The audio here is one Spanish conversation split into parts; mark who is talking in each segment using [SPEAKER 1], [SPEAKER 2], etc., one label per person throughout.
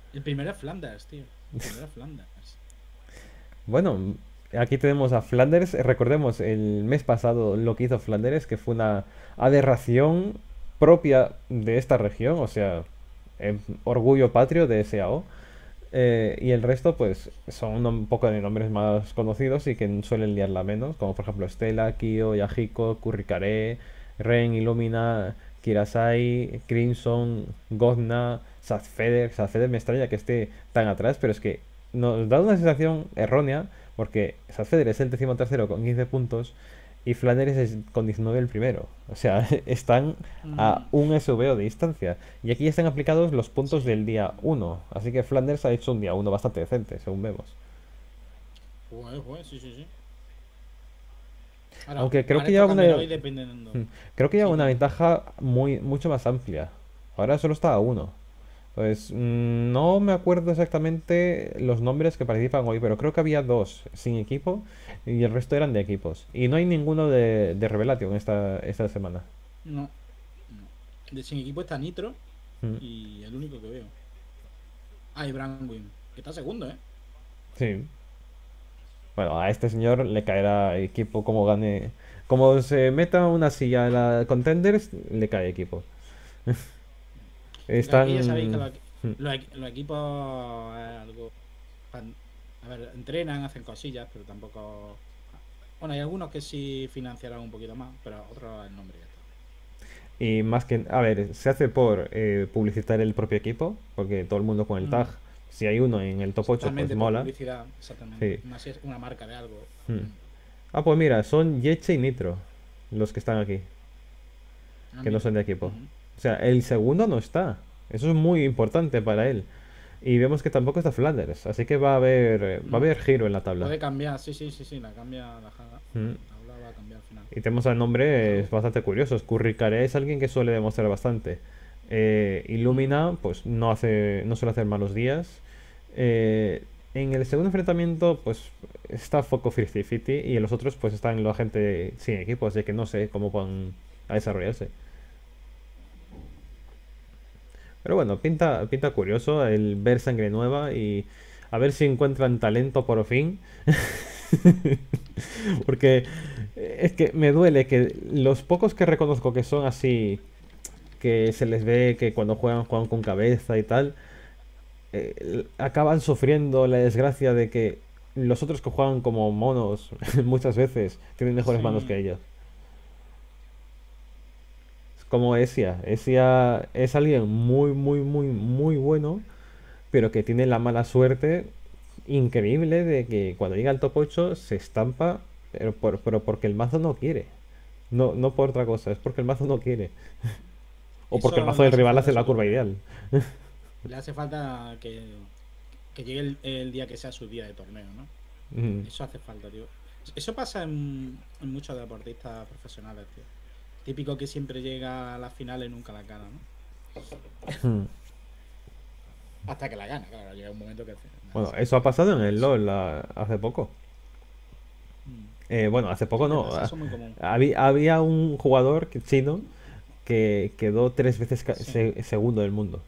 [SPEAKER 1] El primero es Flanders, tío. El primero es Flanders.
[SPEAKER 2] Bueno, aquí tenemos a Flanders. Recordemos el mes pasado lo que hizo Flanders, que fue una aberración propia de esta región, o sea, orgullo patrio de SAO. Y el resto, pues, son un poco de nombres más conocidos y que suelen liarla menos, como por ejemplo Stella, Kyo, Yahiko, Kurikare, Ren, Illumina, Kirasai, Crimson, Godna, Sadfeder. Sadfeder me extraña que esté tan atrás, pero es que nos da una sensación errónea, porque Sadfeder es el 13º con 15 puntos y Flanders es con 19 el primero. O sea, están a
[SPEAKER 1] Mm,
[SPEAKER 2] un SVO de distancia. Y aquí están aplicados los puntos
[SPEAKER 1] sí.
[SPEAKER 2] del día uno. Así que Flanders ha hecho un día uno bastante decente, según vemos.
[SPEAKER 1] Sí, sí, sí. Ahora,
[SPEAKER 2] Aunque creo
[SPEAKER 1] ahora
[SPEAKER 2] que
[SPEAKER 1] esto
[SPEAKER 2] lleva una,
[SPEAKER 1] cambiará hoy dependiendo.
[SPEAKER 2] creo que lleva
[SPEAKER 1] Sí,
[SPEAKER 2] una
[SPEAKER 1] dime.
[SPEAKER 2] ventaja mucho más amplia. Ahora solo está a uno. Pues no me acuerdo exactamente los nombres que participan hoy, pero creo que había dos sin equipo y el resto eran de equipos. Y no hay ninguno de Revelation esta semana.
[SPEAKER 1] No, no. De sin equipo está Nitro
[SPEAKER 2] Mm,
[SPEAKER 1] y el único que veo. Ah, y Brandwin, que está segundo, ¿eh?
[SPEAKER 2] sí. Bueno, a este señor le caerá equipo como gane. Como se meta una silla a la Contenders, le cae equipo.
[SPEAKER 1] Porque aquí ya sabéis que
[SPEAKER 2] Están.
[SPEAKER 1] los equipos es algo. A ver, entrenan, hacen cosillas, pero tampoco. Bueno, hay algunos que sí financiarán un poquito más, pero otros el nombre ya está.
[SPEAKER 2] Y más que. A ver, se hace por publicitar el propio equipo, porque todo el mundo con el tag.
[SPEAKER 1] Mm,
[SPEAKER 2] Si hay uno en el top 8 pues
[SPEAKER 1] totalmente por
[SPEAKER 2] mola.
[SPEAKER 1] publicidad, exactamente.
[SPEAKER 2] Sí.
[SPEAKER 1] Más si es una marca de algo.
[SPEAKER 2] Mm.
[SPEAKER 1] Mm.
[SPEAKER 2] Ah, pues mira, son Yeche y Nitro los que están aquí,
[SPEAKER 1] Ah,
[SPEAKER 2] que no
[SPEAKER 1] mira.
[SPEAKER 2] son de equipo.
[SPEAKER 1] Ujú.
[SPEAKER 2] O sea, el segundo no está. Eso es muy importante para él. Y vemos que tampoco está Flanders, así que va a
[SPEAKER 1] No.
[SPEAKER 2] haber giro en la tabla.
[SPEAKER 1] Puede cambiar, sí, sí, sí, sí, la cambia,
[SPEAKER 2] Mm.
[SPEAKER 1] la tabla va a cambiar al final.
[SPEAKER 2] Y tenemos al nombre
[SPEAKER 1] Algo.
[SPEAKER 2] es bastante curioso. Curricare es alguien que suele demostrar bastante.
[SPEAKER 1] Mm,
[SPEAKER 2] Illumina, pues no suele hacer malos días. Eh, en el segundo enfrentamiento, pues está Foco 50-50 y en los otros, pues están la gente sin equipo, así que no sé cómo van a desarrollarse. Pero bueno, pinta curioso el ver sangre nueva y a ver si encuentran talento por fin. Porque es que me duele que los pocos que reconozco que son así, que se les ve que cuando juegan con cabeza y tal, acaban sufriendo la desgracia de que los otros que juegan como monos muchas veces tienen mejores manos que
[SPEAKER 1] sí.
[SPEAKER 2] ellos. Es como Esia. Esia es alguien muy bueno, pero que tiene la mala suerte increíble de que cuando llega al top 8 se estampa, pero porque el mazo no quiere. No por otra cosa, es porque el mazo no quiere. O porque el
[SPEAKER 1] Eso
[SPEAKER 2] mazo
[SPEAKER 1] le
[SPEAKER 2] del
[SPEAKER 1] hace
[SPEAKER 2] rival
[SPEAKER 1] falta
[SPEAKER 2] hace
[SPEAKER 1] a
[SPEAKER 2] la
[SPEAKER 1] su
[SPEAKER 2] curva
[SPEAKER 1] torneo.
[SPEAKER 2] ideal.
[SPEAKER 1] Le hace falta que llegue el día que sea su día de torneo, ¿no?
[SPEAKER 2] Mm.
[SPEAKER 1] Eso hace falta, tío. Eso pasa en muchos deportistas profesionales, tío. Típico que siempre llega a las finales y nunca la gana, ¿no? Hasta que la gana, claro. Llega un momento que nada,
[SPEAKER 2] Bueno,
[SPEAKER 1] se
[SPEAKER 2] eso ha
[SPEAKER 1] olvida
[SPEAKER 2] pasado en
[SPEAKER 1] de
[SPEAKER 2] el
[SPEAKER 1] eso.
[SPEAKER 2] LOL hace poco.
[SPEAKER 1] Mm.
[SPEAKER 2] Bueno, hace
[SPEAKER 1] Sí,
[SPEAKER 2] poco
[SPEAKER 1] es
[SPEAKER 2] no.
[SPEAKER 1] verdad, sí, eso es muy común.
[SPEAKER 2] Había un jugador chino que quedó 3 veces
[SPEAKER 1] Sí.
[SPEAKER 2] segundo del mundo.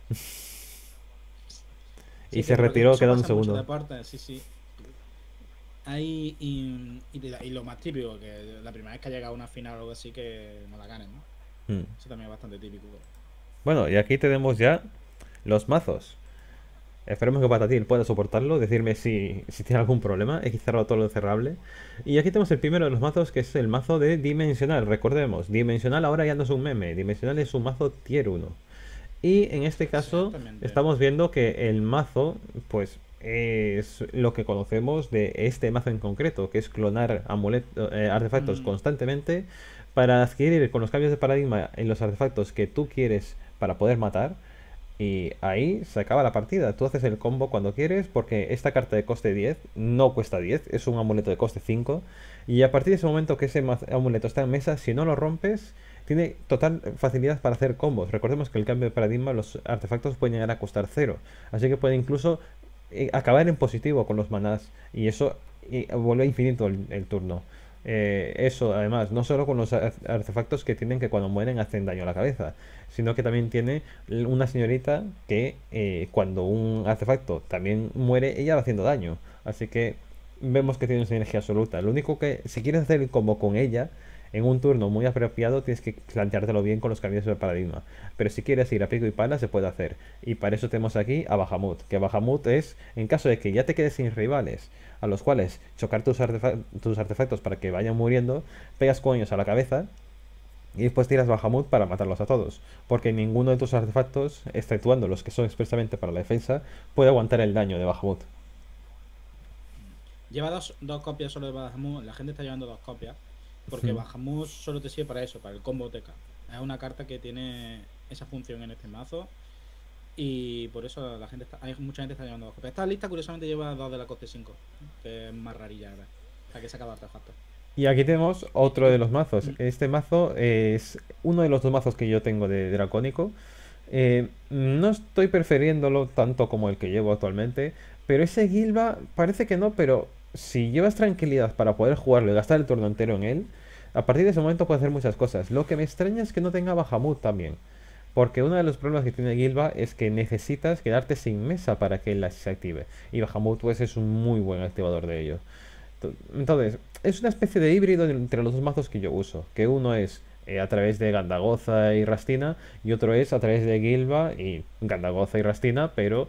[SPEAKER 2] Y
[SPEAKER 1] Sí,
[SPEAKER 2] se
[SPEAKER 1] que porque
[SPEAKER 2] retiró
[SPEAKER 1] eso
[SPEAKER 2] quedando
[SPEAKER 1] pasa en muchos
[SPEAKER 2] segundo.
[SPEAKER 1] deportes, sí, sí. Hay, y lo más típico, que la primera vez que ha llegado a una final o algo así, que no la ganen, ¿no?
[SPEAKER 2] Mm.
[SPEAKER 1] Eso también es bastante típico.
[SPEAKER 2] Bueno, y aquí tenemos ya los mazos. Esperemos que Patatil pueda soportarlo, decirme si tiene algún problema. He cerrado todo lo cerrable. Y aquí tenemos el primero de los mazos, que es el mazo de Dimensional. Recordemos, Dimensional ahora ya no es un meme. Dimensional es un mazo tier uno. Y en este caso
[SPEAKER 1] Exactamente.
[SPEAKER 2] estamos viendo que el mazo, pues es lo que conocemos de este mazo en concreto, que es clonar artefactos
[SPEAKER 1] Mm,
[SPEAKER 2] constantemente para adquirir con los cambios de paradigma en los artefactos que tú quieres para poder matar. Y ahí se acaba la partida. Tú haces el combo cuando quieres porque esta carta de coste 10 no cuesta 10, es un amuleto de coste 5. Y a partir de ese momento que ese amuleto está en mesa, si no lo rompes, tiene total facilidad para hacer combos. Recordemos que el cambio de paradigma, los artefactos pueden llegar a costar cero. Así que puede incluso acabar en positivo con los manás. Y eso vuelve infinito el turno. Eso, además, no solo con los artefactos que tienen que cuando mueren hacen daño a la cabeza, sino que también tiene una señorita que cuando un artefacto también muere, ella va haciendo daño. Así que vemos que tiene una sinergia absoluta. Lo único que, si quieres hacer el combo con ella, en un turno muy apropiado, tienes que planteártelo bien con los cambios de paradigma. Pero si quieres ir a pico y pala, se puede hacer. Y para eso tenemos aquí a Bahamut. Que Bahamut es, en caso de que ya te quedes sin rivales, a los cuales chocar tus artefactos para que vayan muriendo, pegas con ellos a la cabeza y después tiras Bahamut para matarlos a todos. Porque ninguno de tus artefactos, exceptuando los que son expresamente para la defensa, puede aguantar el daño de Bahamut.
[SPEAKER 1] Lleva dos copias solo de Bahamut. La gente está llevando dos copias. Porque Bahamut solo te sirve para eso, para el combo TK. Es una carta que tiene esa función en este mazo. Y por eso hay mucha gente está llevando dos copias. Esta lista curiosamente lleva dos de la coste 5, que es más rarilla, ¿verdad? La que saca de artefactos.
[SPEAKER 2] Y aquí tenemos otro de los mazos. Este mazo es uno de los dos mazos que yo tengo de Dracónico. No estoy prefiriéndolo tanto como el que llevo actualmente, pero ese Gilba parece que no, pero si llevas tranquilidad para poder jugarlo y gastar el turno entero en él, a partir de ese momento puede hacer muchas cosas. Lo que me extraña es que no tenga Bahamut también, porque uno de los problemas que tiene Gilba es que necesitas quedarte sin mesa para que él se active, y Bahamut pues es un muy buen activador de ello. Entonces, es una especie de híbrido entre los dos mazos que yo uso, que uno es a través de Gandagoza y Rastina y otro es a través de Gilba y Gandagoza y Rastina, pero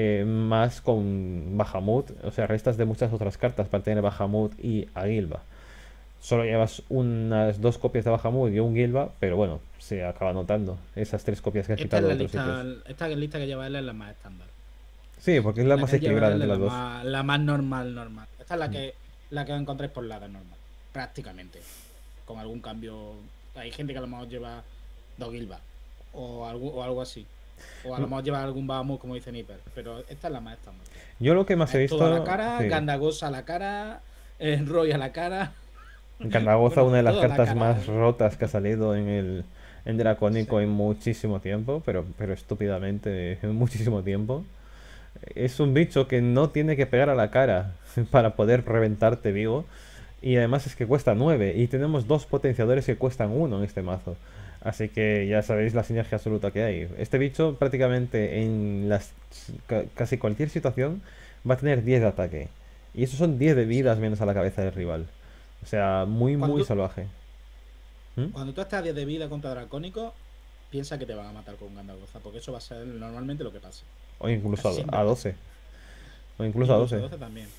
[SPEAKER 2] más con Bahamut, o sea, restas de muchas otras cartas para tener Bahamut y a Gilba. Solo llevas unas dos copias de Bahamut y un Gilba, pero bueno, se acaba notando esas tres copias que has
[SPEAKER 1] Esta es
[SPEAKER 2] quitado de
[SPEAKER 1] la
[SPEAKER 2] otros
[SPEAKER 1] lista,
[SPEAKER 2] sitios.
[SPEAKER 1] esta lista que lleva él es la más estándar.
[SPEAKER 2] Sí, porque es la
[SPEAKER 1] La
[SPEAKER 2] más
[SPEAKER 1] que él lleva
[SPEAKER 2] equilibrada
[SPEAKER 1] él
[SPEAKER 2] entre
[SPEAKER 1] es
[SPEAKER 2] las dos.
[SPEAKER 1] la más normal. Esta es la que encontráis por lado normal. Prácticamente. Con algún cambio. Hay gente que a lo mejor lleva dos Gilbas. O algo así. O a lo mejor lleva algún Bahamut, como dice Nipper. Pero esta es la más estándar.
[SPEAKER 2] Yo lo que más he
[SPEAKER 1] Es todo a la
[SPEAKER 2] visto,
[SPEAKER 1] cara,
[SPEAKER 2] sí.
[SPEAKER 1] Gandagos a la cara, Roy a la cara.
[SPEAKER 2] Gandagoza,
[SPEAKER 1] Bueno,
[SPEAKER 2] una de las
[SPEAKER 1] todo a la
[SPEAKER 2] cartas
[SPEAKER 1] cara.
[SPEAKER 2] más rotas que ha salido en
[SPEAKER 1] Sí.
[SPEAKER 2] Dracónico en muchísimo tiempo, pero estúpidamente en muchísimo tiempo. Es un bicho que no tiene que pegar a la cara para poder reventarte vivo. Y además es que cuesta 9 y tenemos dos potenciadores que cuestan uno en este mazo. Así que ya sabéis la sinergia absoluta que hay. Este bicho prácticamente en casi cualquier situación va a tener 10 de ataque. Y esos son 10 de vidas
[SPEAKER 1] Sí.
[SPEAKER 2] menos a la cabeza del rival. O sea, muy, muy
[SPEAKER 1] Cuando,
[SPEAKER 2] salvaje. ¿Mm?
[SPEAKER 1] cuando tú estás a 10 de vida contra Dracónico, piensa que te van a matar con un Gandagoza, porque eso va a ser normalmente lo que pasa.
[SPEAKER 2] O incluso
[SPEAKER 1] Casi
[SPEAKER 2] a
[SPEAKER 1] siempre pasa.
[SPEAKER 2] 12. O incluso a
[SPEAKER 1] Incluso a
[SPEAKER 2] 12.
[SPEAKER 1] 12 también.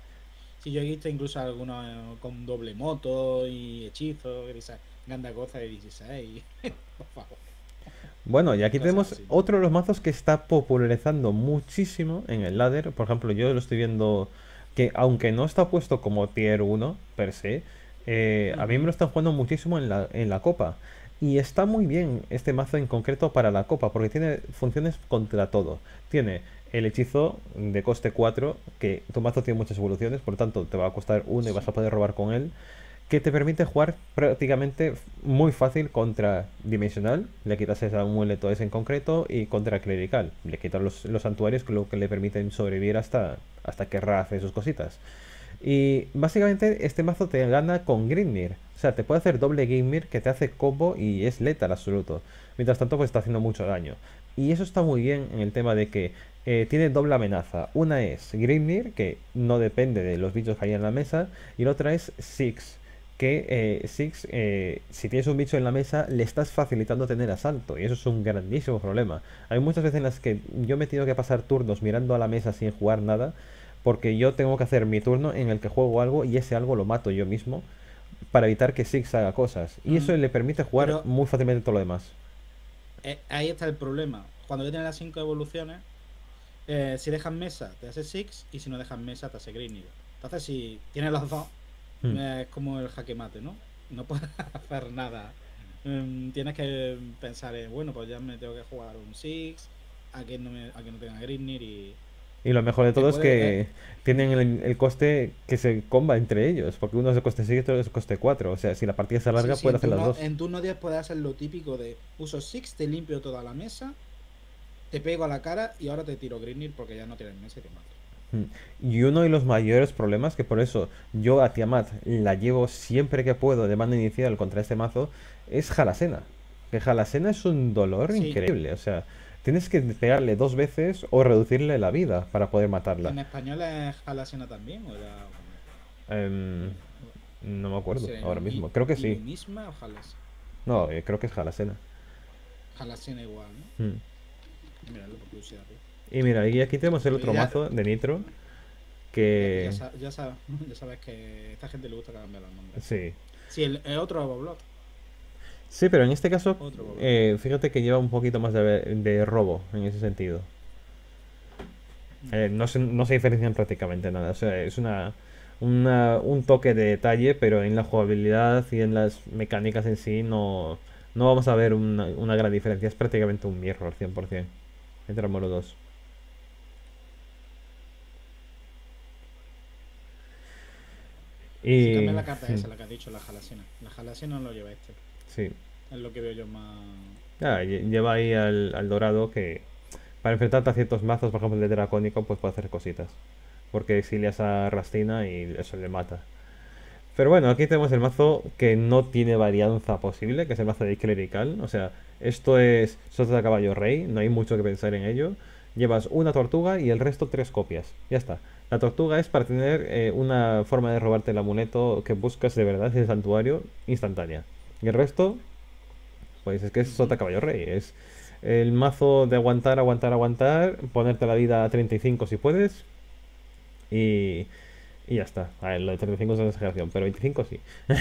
[SPEAKER 1] Si yo he visto incluso algunos con doble moto y hechizos, y dice Gandagoza de 16. Por favor.
[SPEAKER 2] Bueno, y aquí
[SPEAKER 1] Cosas
[SPEAKER 2] tenemos
[SPEAKER 1] así.
[SPEAKER 2] otro de los mazos que está popularizando muchísimo en el ladder. Por ejemplo, yo lo estoy viendo que aunque no está puesto como tier uno per se, a mí me
[SPEAKER 1] Ujú.
[SPEAKER 2] lo están jugando muchísimo en la copa. Y está muy bien este mazo en concreto para la copa, porque tiene funciones contra todo. Tiene el hechizo de coste 4 que tu mazo tiene muchas evoluciones, por lo tanto te va a costar uno y vas
[SPEAKER 1] Sí.
[SPEAKER 2] a poder robar con él, que te permite jugar prácticamente muy fácil contra Dimensional, le quitas ese amuleto ese en concreto, y contra Clerical, le quitas los santuarios, lo que le permiten sobrevivir hasta que Ra hace sus cositas. Y básicamente este mazo te gana con Grimnir. O sea, te puede hacer doble Grimnir que te hace combo y es letal absoluto. Mientras tanto, pues está haciendo mucho daño. Y eso está muy bien en el tema de que tiene doble amenaza. Una es Grimnir, que no depende de los bichos que hay en la mesa. Y la otra es Six, que Six, si tienes un bicho en la mesa, le estás facilitando tener asalto. Y eso es un grandísimo problema. Hay muchas veces en las que yo me he tenido que pasar turnos mirando a la mesa sin jugar nada, porque yo tengo que hacer mi turno en el que juego algo y ese algo lo mato yo mismo para evitar que Six haga cosas. Y eso
[SPEAKER 1] Mm,
[SPEAKER 2] le permite jugar
[SPEAKER 1] Pero
[SPEAKER 2] muy fácilmente todo lo demás.
[SPEAKER 1] ahí está el problema. Cuando ya tienes las 5 evoluciones, si dejas mesa, te hace Six, y si no dejas mesa, te hace Green. Entonces, si tienes los dos,
[SPEAKER 2] Mm.
[SPEAKER 1] es como el jaque mate, ¿no? No puedes hacer nada. Tienes que pensar en, bueno, pues ya me tengo que jugar un Six, a que no tenga Grinnir y
[SPEAKER 2] Y lo mejor de
[SPEAKER 1] te
[SPEAKER 2] todo es
[SPEAKER 1] puede.
[SPEAKER 2] que tienen el coste que se comba entre ellos, porque uno es de coste 6 y otro es de coste 4. O sea, si la partida se
[SPEAKER 1] Sí,
[SPEAKER 2] alarga,
[SPEAKER 1] sí,
[SPEAKER 2] puede hacer las dos.
[SPEAKER 1] en turno 10 puedes hacer lo típico de uso Six, te limpio toda la mesa, te pego a la cara y ahora te tiro Grinnir porque ya no tienes mesa y te mato.
[SPEAKER 2] Mm. Y uno de los mayores problemas, que por eso yo a Tiamat la llevo siempre que puedo de mano inicial contra este mazo, es Jalasena. Que Jalasena es un dolor
[SPEAKER 1] Sí,
[SPEAKER 2] increíble. O sea, tienes que pegarle dos veces o reducirle la vida para poder matarla.
[SPEAKER 1] en español es Jalasena también, o era algo más.
[SPEAKER 2] Em, no me acuerdo
[SPEAKER 1] ¿Será
[SPEAKER 2] ahora mismo. Creo que sí.
[SPEAKER 1] Ilumisma o
[SPEAKER 2] No, creo que es Jalasena.
[SPEAKER 1] Jalasena igual, ¿no?
[SPEAKER 2] Mm.
[SPEAKER 1] Míralo por curiosidad, tío.
[SPEAKER 2] Y mira, y aquí tenemos el
[SPEAKER 1] Pues
[SPEAKER 2] otro
[SPEAKER 1] ya,
[SPEAKER 2] mazo de Nitro.
[SPEAKER 1] ya,
[SPEAKER 2] Que...
[SPEAKER 1] ya sabes que a esta gente le gusta cambiar los nombres.
[SPEAKER 2] Sí.
[SPEAKER 1] Sí, el otro Boblot.
[SPEAKER 2] Sí, pero en este caso,
[SPEAKER 1] Otro Boblot.
[SPEAKER 2] fíjate que lleva un poquito más de robo en ese sentido. No se diferencian prácticamente nada. O sea, es un toque de detalle, pero en la jugabilidad y en las mecánicas en sí no vamos a ver una gran diferencia. Es prácticamente un mirror 100% entre Amuro 2.
[SPEAKER 1] Si cambia
[SPEAKER 2] Y...
[SPEAKER 1] la carta esa, la que has dicho, la Jalasena. La Jalasena no lo lleva este.
[SPEAKER 2] Sí.
[SPEAKER 1] Es lo que veo yo más.
[SPEAKER 2] Ah, lleva ahí al dorado que para enfrentarte a ciertos mazos, por ejemplo el de dracónico, pues puede hacer cositas. Porque exilias a Rastina y eso le mata. Pero bueno, aquí tenemos el mazo que no tiene varianza posible, que es el mazo de clerical. O sea, esto es sota de caballo rey, no hay mucho que pensar en ello. Llevas una tortuga y el resto tres copias. Ya está. La tortuga es para tener una forma de robarte el amuleto que buscas de verdad en el santuario instantánea. Y el resto, pues es que es sota
[SPEAKER 1] Ujú.
[SPEAKER 2] caballo rey. Es el mazo de aguantar, aguantar, aguantar, ponerte la vida a 35 si puedes. Y, y ya está. A ver, lo de 35 es una exageración, pero 25 sí.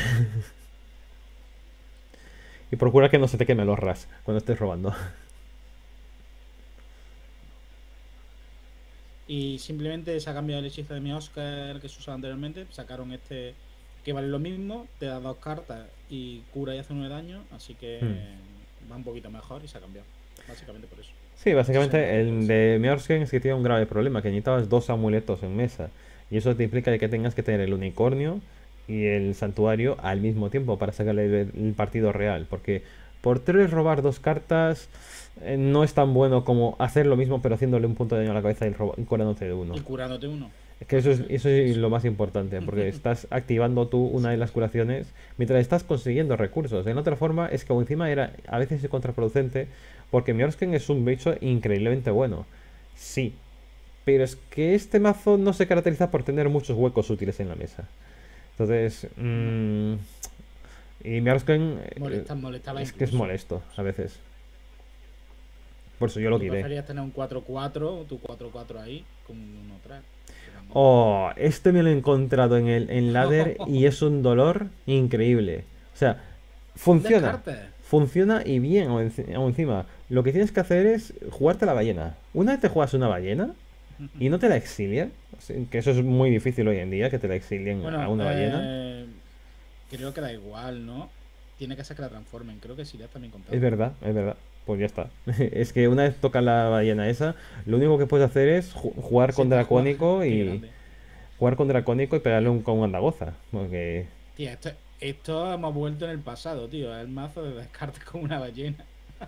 [SPEAKER 2] Y procura que no se te queme los ras cuando estés robando.
[SPEAKER 1] Y simplemente se ha cambiado el hechizo de mi Oscar que se usaba anteriormente. Sacaron este que vale lo mismo, te da dos cartas y cura y hace 9 daño. Así
[SPEAKER 2] Hmm.
[SPEAKER 1] que va un poquito mejor y se ha cambiado. Básicamente por eso.
[SPEAKER 2] Sí,
[SPEAKER 1] Ese es el
[SPEAKER 2] básicamente
[SPEAKER 1] motivo
[SPEAKER 2] el
[SPEAKER 1] ese.
[SPEAKER 2] de Meorsken es que tiene un grave problema, que necesitabas dos amuletos en mesa. Y eso te implica de que tengas que tener el unicornio y el santuario al mismo tiempo para sacarle el partido real. Porque por tres robar dos cartas no es tan bueno como hacer lo mismo pero haciéndole un punto de daño a la cabeza y curándote de uno.
[SPEAKER 1] Y curándote uno.
[SPEAKER 2] Es que
[SPEAKER 1] Claro,
[SPEAKER 2] eso
[SPEAKER 1] es
[SPEAKER 2] es
[SPEAKER 1] eso.
[SPEAKER 2] lo más importante, porque estás activando tú una de
[SPEAKER 1] Sí.
[SPEAKER 2] las curaciones mientras estás consiguiendo recursos. En otra forma, es que encima era a veces contraproducente, porque Miorsken es un bicho increíblemente bueno. Sí, pero es que este mazo no se caracteriza por tener muchos huecos útiles en la mesa. Entonces,
[SPEAKER 1] No.
[SPEAKER 2] y Miorsken
[SPEAKER 1] Molestaba
[SPEAKER 2] es que es
[SPEAKER 1] incluso.
[SPEAKER 2] molesto a veces. Por eso yo lo
[SPEAKER 1] Tú
[SPEAKER 2] quité.
[SPEAKER 1] preferías tener un 4-4, tu 4-4 ahí, con un 1-3. Realmente.
[SPEAKER 2] Oh, este me lo he encontrado en ladder y es un dolor increíble. O sea,
[SPEAKER 1] Un
[SPEAKER 2] funciona.
[SPEAKER 1] descarte.
[SPEAKER 2] Funciona y bien aún encima. Lo que tienes que hacer es jugarte la ballena. Una vez te juegas una ballena y no te la exilian, o sea, que eso es muy difícil hoy en día, que te la exilien a
[SPEAKER 1] Bueno,
[SPEAKER 2] una ballena.
[SPEAKER 1] creo que da igual, ¿no? Tiene que ser que la transformen. Creo que Sirius también
[SPEAKER 2] Es
[SPEAKER 1] contaba.
[SPEAKER 2] verdad, es verdad. Pues ya está. Es que una vez toca la ballena esa, lo único que puedes hacer es jugar
[SPEAKER 1] Sí,
[SPEAKER 2] con
[SPEAKER 1] está jugando.
[SPEAKER 2] Dracónico
[SPEAKER 1] Qué
[SPEAKER 2] y
[SPEAKER 1] grande.
[SPEAKER 2] pegarle con un andagoza. Porque
[SPEAKER 1] Tía, esto hemos vuelto en el pasado, tío. El mazo de descartes con una ballena.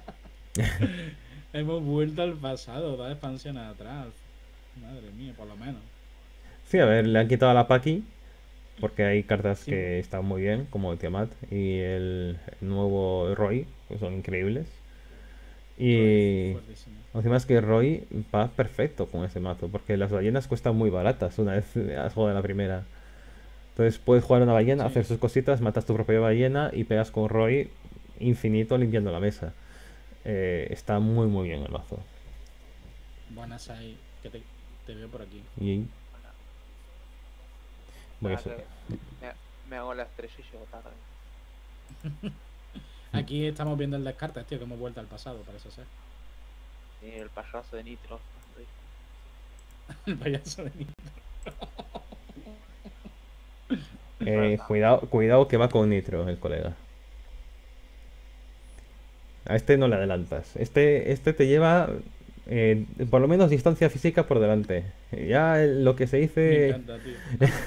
[SPEAKER 1] Hemos vuelto al pasado, da expansiones atrás. Madre mía, por lo menos.
[SPEAKER 2] sí, a ver, le han quitado a la Paki, porque hay cartas
[SPEAKER 1] Sí,
[SPEAKER 2] que están muy bien, como el Tiamat y el nuevo Roy, que son increíbles.
[SPEAKER 1] Roy,
[SPEAKER 2] Y
[SPEAKER 1] fuertísimo.
[SPEAKER 2] encima es que Roy va perfecto con ese mazo, porque las ballenas cuestan muy baratas una vez has jugado la primera. Entonces puedes jugar una ballena, hacer
[SPEAKER 1] Sí,
[SPEAKER 2] sus cositas, matas tu propia ballena y pegas con Roy infinito limpiando la mesa. Está muy bien el mazo.
[SPEAKER 1] buenas ahí. Que te veo por aquí.
[SPEAKER 2] Y
[SPEAKER 3] Hola.
[SPEAKER 2] voy a
[SPEAKER 3] Nada,
[SPEAKER 2] subir.
[SPEAKER 3] que me hago las 3 y llego tarde.
[SPEAKER 1] Aquí estamos viendo el descartes, tío, que hemos vuelto al pasado, parece ser.
[SPEAKER 3] Y el payaso de Nitro.
[SPEAKER 1] El payaso de Nintendo.
[SPEAKER 2] Cuidado que va con Nitro el colega. A este no le adelantas. Este te lleva por lo menos distancia física por delante. Ya lo que se
[SPEAKER 1] Me
[SPEAKER 2] dice...
[SPEAKER 1] encanta, tío.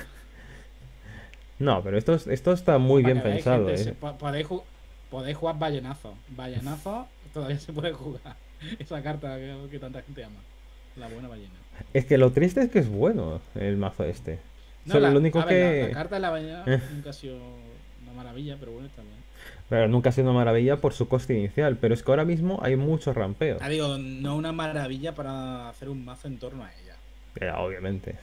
[SPEAKER 2] No, pero esto está muy
[SPEAKER 1] Para
[SPEAKER 2] bien
[SPEAKER 1] que veáis,
[SPEAKER 2] pensado,
[SPEAKER 1] gente,
[SPEAKER 2] ¿eh?
[SPEAKER 1] podéis jugar ballenazo. Ballenazo todavía se puede jugar. Esa carta que tanta gente ama. La buena ballena.
[SPEAKER 2] Es que lo triste es que es bueno el mazo este.
[SPEAKER 1] No,
[SPEAKER 2] Solo lo único
[SPEAKER 1] a ver, la
[SPEAKER 2] que...
[SPEAKER 1] carta de la ballena
[SPEAKER 2] eh,
[SPEAKER 1] nunca ha sido una maravilla, pero bueno, está bien.
[SPEAKER 2] Pero nunca ha sido una maravilla por su coste inicial. Pero es que ahora mismo hay mucho rampeo.
[SPEAKER 1] Ah, digo, no una maravilla para hacer un mazo en torno a ella.
[SPEAKER 2] Obviamente.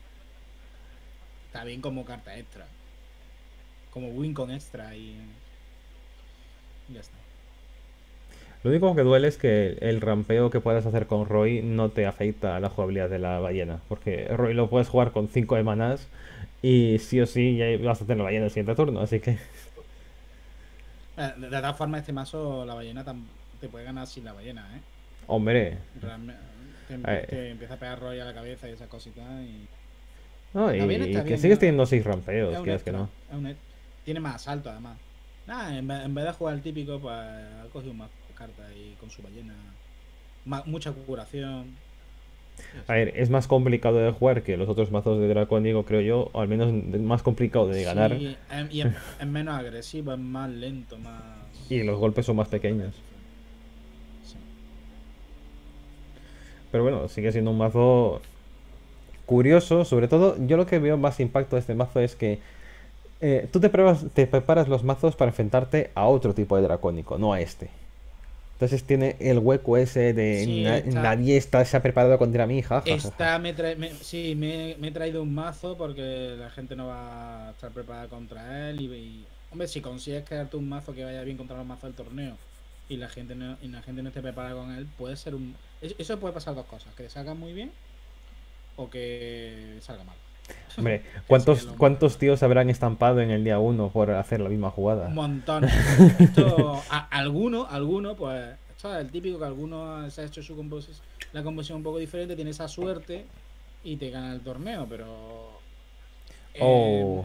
[SPEAKER 1] Está bien como carta extra. Como win con extra y ya está.
[SPEAKER 2] Lo único que duele es que el rampeo que puedas hacer con Roy no te afecta a la jugabilidad de la ballena. Porque Roy lo puedes jugar con 5 de manás y sí o sí ya vas a tener la ballena el siguiente turno. Así que...
[SPEAKER 1] De todas formas, este mazo, la ballena te puede ganar sin la ballena, ¿eh?
[SPEAKER 2] Hombre.
[SPEAKER 1] Realmente,
[SPEAKER 2] eh,
[SPEAKER 1] te empieza a pegar rollo a la cabeza y esas cositas. Y...
[SPEAKER 2] no,
[SPEAKER 1] La ballena
[SPEAKER 2] y
[SPEAKER 1] está
[SPEAKER 2] que
[SPEAKER 1] bien,
[SPEAKER 2] sigues
[SPEAKER 1] ¿no?
[SPEAKER 2] teniendo 6
[SPEAKER 1] Es
[SPEAKER 2] rampeos,
[SPEAKER 1] un
[SPEAKER 2] quieras que
[SPEAKER 1] extra.
[SPEAKER 2] no.
[SPEAKER 1] Tiene más asalto, además. Nada, en vez de jugar el típico, pues ha cogido más cartas y con su ballena. Mucha curación. Y
[SPEAKER 2] A
[SPEAKER 1] así.
[SPEAKER 2] ver, es más complicado de jugar que los otros mazos de Dracónico, creo yo. O al menos más complicado de ganar.
[SPEAKER 1] Sí, y es menos agresivo, es más lento, más.
[SPEAKER 2] Y los golpes son más
[SPEAKER 1] Más
[SPEAKER 2] pequeños.
[SPEAKER 1] diferente. Sí.
[SPEAKER 2] Pero bueno, sigue siendo un mazo curioso. Sobre todo, yo lo que veo más impacto de este mazo es que tú te preparas los mazos para enfrentarte a otro tipo de dracónico, no a este. Entonces tiene el hueco ese de
[SPEAKER 1] Sí,
[SPEAKER 2] nadie se ha preparado contra mí, jajaja.
[SPEAKER 1] sí, me he traído un mazo porque la gente no va a estar preparada contra él. Hombre, si consigues crearte un mazo que vaya bien contra los mazos del torneo y la gente no esté preparada con él, puede ser un. Eso puede pasar dos cosas: que te salga muy bien o que salga mal.
[SPEAKER 2] Hombre,
[SPEAKER 1] Que sería lo más
[SPEAKER 2] ¿cuántos
[SPEAKER 1] normal.
[SPEAKER 2] tíos habrán estampado en el día uno por hacer la misma jugada?
[SPEAKER 1] Montones. Esto, alguno, pues, esto es el típico que alguno se ha hecho la composición un poco diferente, tiene esa suerte y te gana el torneo, pero
[SPEAKER 2] Oh,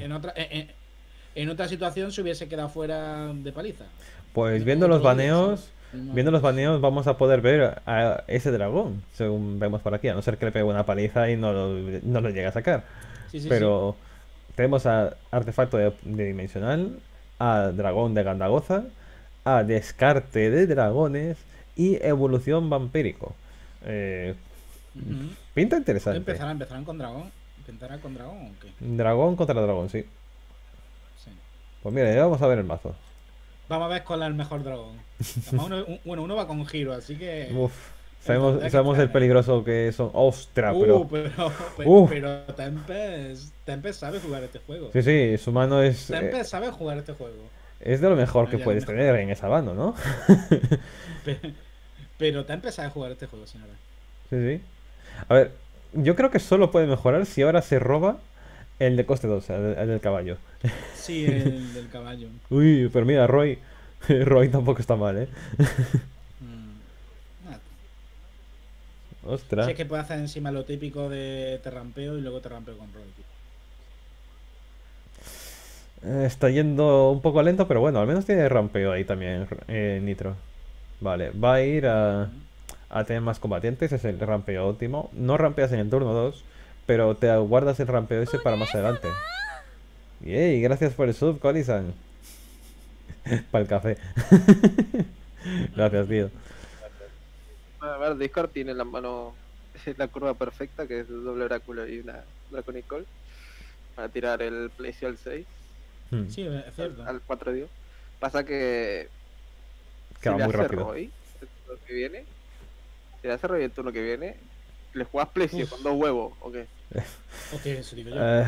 [SPEAKER 1] en otra situación se hubiese quedado fuera de paliza.
[SPEAKER 2] pues
[SPEAKER 1] Otro día, ¿sabes?
[SPEAKER 2] viendo los baneos vamos a poder ver a ese dragón, según vemos por aquí, a no ser que le pegue una paliza y no lo llegue a sacar.
[SPEAKER 1] Sí, sí, sí.
[SPEAKER 2] Pero tenemos a Artefacto de Dimensional, a Dragón de Gandagoza, a Descarte de Dragones y Evolución Vampírico. Eh,
[SPEAKER 1] Ujú.
[SPEAKER 2] Pinta interesante.
[SPEAKER 1] Empezarán con dragón. ¿Empezarán con dragón o qué?
[SPEAKER 2] Dragón contra dragón, sí.
[SPEAKER 1] Sí.
[SPEAKER 2] Pues mira, ya vamos a ver el mazo.
[SPEAKER 1] Vamos a ver cuál es el mejor dragón. Además, uno va con giro, así que
[SPEAKER 2] Uf,
[SPEAKER 1] tendrá que
[SPEAKER 2] sabemos el
[SPEAKER 1] estar ahí.
[SPEAKER 2] peligroso que son. ¡Ostras! Pero. Uf,
[SPEAKER 1] Pero Tempest sabe jugar este juego.
[SPEAKER 2] sí, sí, su mano
[SPEAKER 1] Tempest sabe jugar este juego.
[SPEAKER 2] es de lo mejor
[SPEAKER 1] No,
[SPEAKER 2] que
[SPEAKER 1] ya lo
[SPEAKER 2] puedes
[SPEAKER 1] mejor.
[SPEAKER 2] tener en esa mano, ¿no?
[SPEAKER 1] Pe- Pero Tempest sabe jugar este juego, señora.
[SPEAKER 2] Sí, sí. A ver, yo creo que solo puede mejorar si ahora se roba el de coste 2, el del caballo.
[SPEAKER 1] Sí, el del caballo.
[SPEAKER 2] Uy, pero mira, Roy. Roy tampoco está mal, ¿eh?
[SPEAKER 1] Mm. Nada. Si
[SPEAKER 2] Ostras.
[SPEAKER 1] es que puede hacer encima lo típico de te rampeo y luego te rampeo con Roy, tío.
[SPEAKER 2] Está yendo un poco lento, pero bueno, al menos tiene rampeo ahí también, Nitro. Vale, va a ir
[SPEAKER 1] Ujú.
[SPEAKER 2] a tener más combatientes, es el rampeo óptimo. No rampeas en el turno 2, pero te guardas el rampeo ese para más adelante. Yay, gracias por el sub, Colisan. Para el café. Gracias, tío.
[SPEAKER 3] A ver, Discord tiene en la mano la curva perfecta, que es un doble oráculo y una Draconicol, para tirar el Placio al 6,
[SPEAKER 2] Hmm,
[SPEAKER 1] Sí, es cierto.
[SPEAKER 3] al 4 digo. Pasa que
[SPEAKER 2] que
[SPEAKER 3] si
[SPEAKER 2] va
[SPEAKER 3] le
[SPEAKER 2] muy
[SPEAKER 3] hace
[SPEAKER 2] rápido.
[SPEAKER 3] Roy el turno que viene, si le hace Roy el turno que viene, le juegas Placio
[SPEAKER 1] Uf.
[SPEAKER 3] con 2 huevos, ¿o qué?
[SPEAKER 1] Ok, eso digo yo.
[SPEAKER 2] Eh,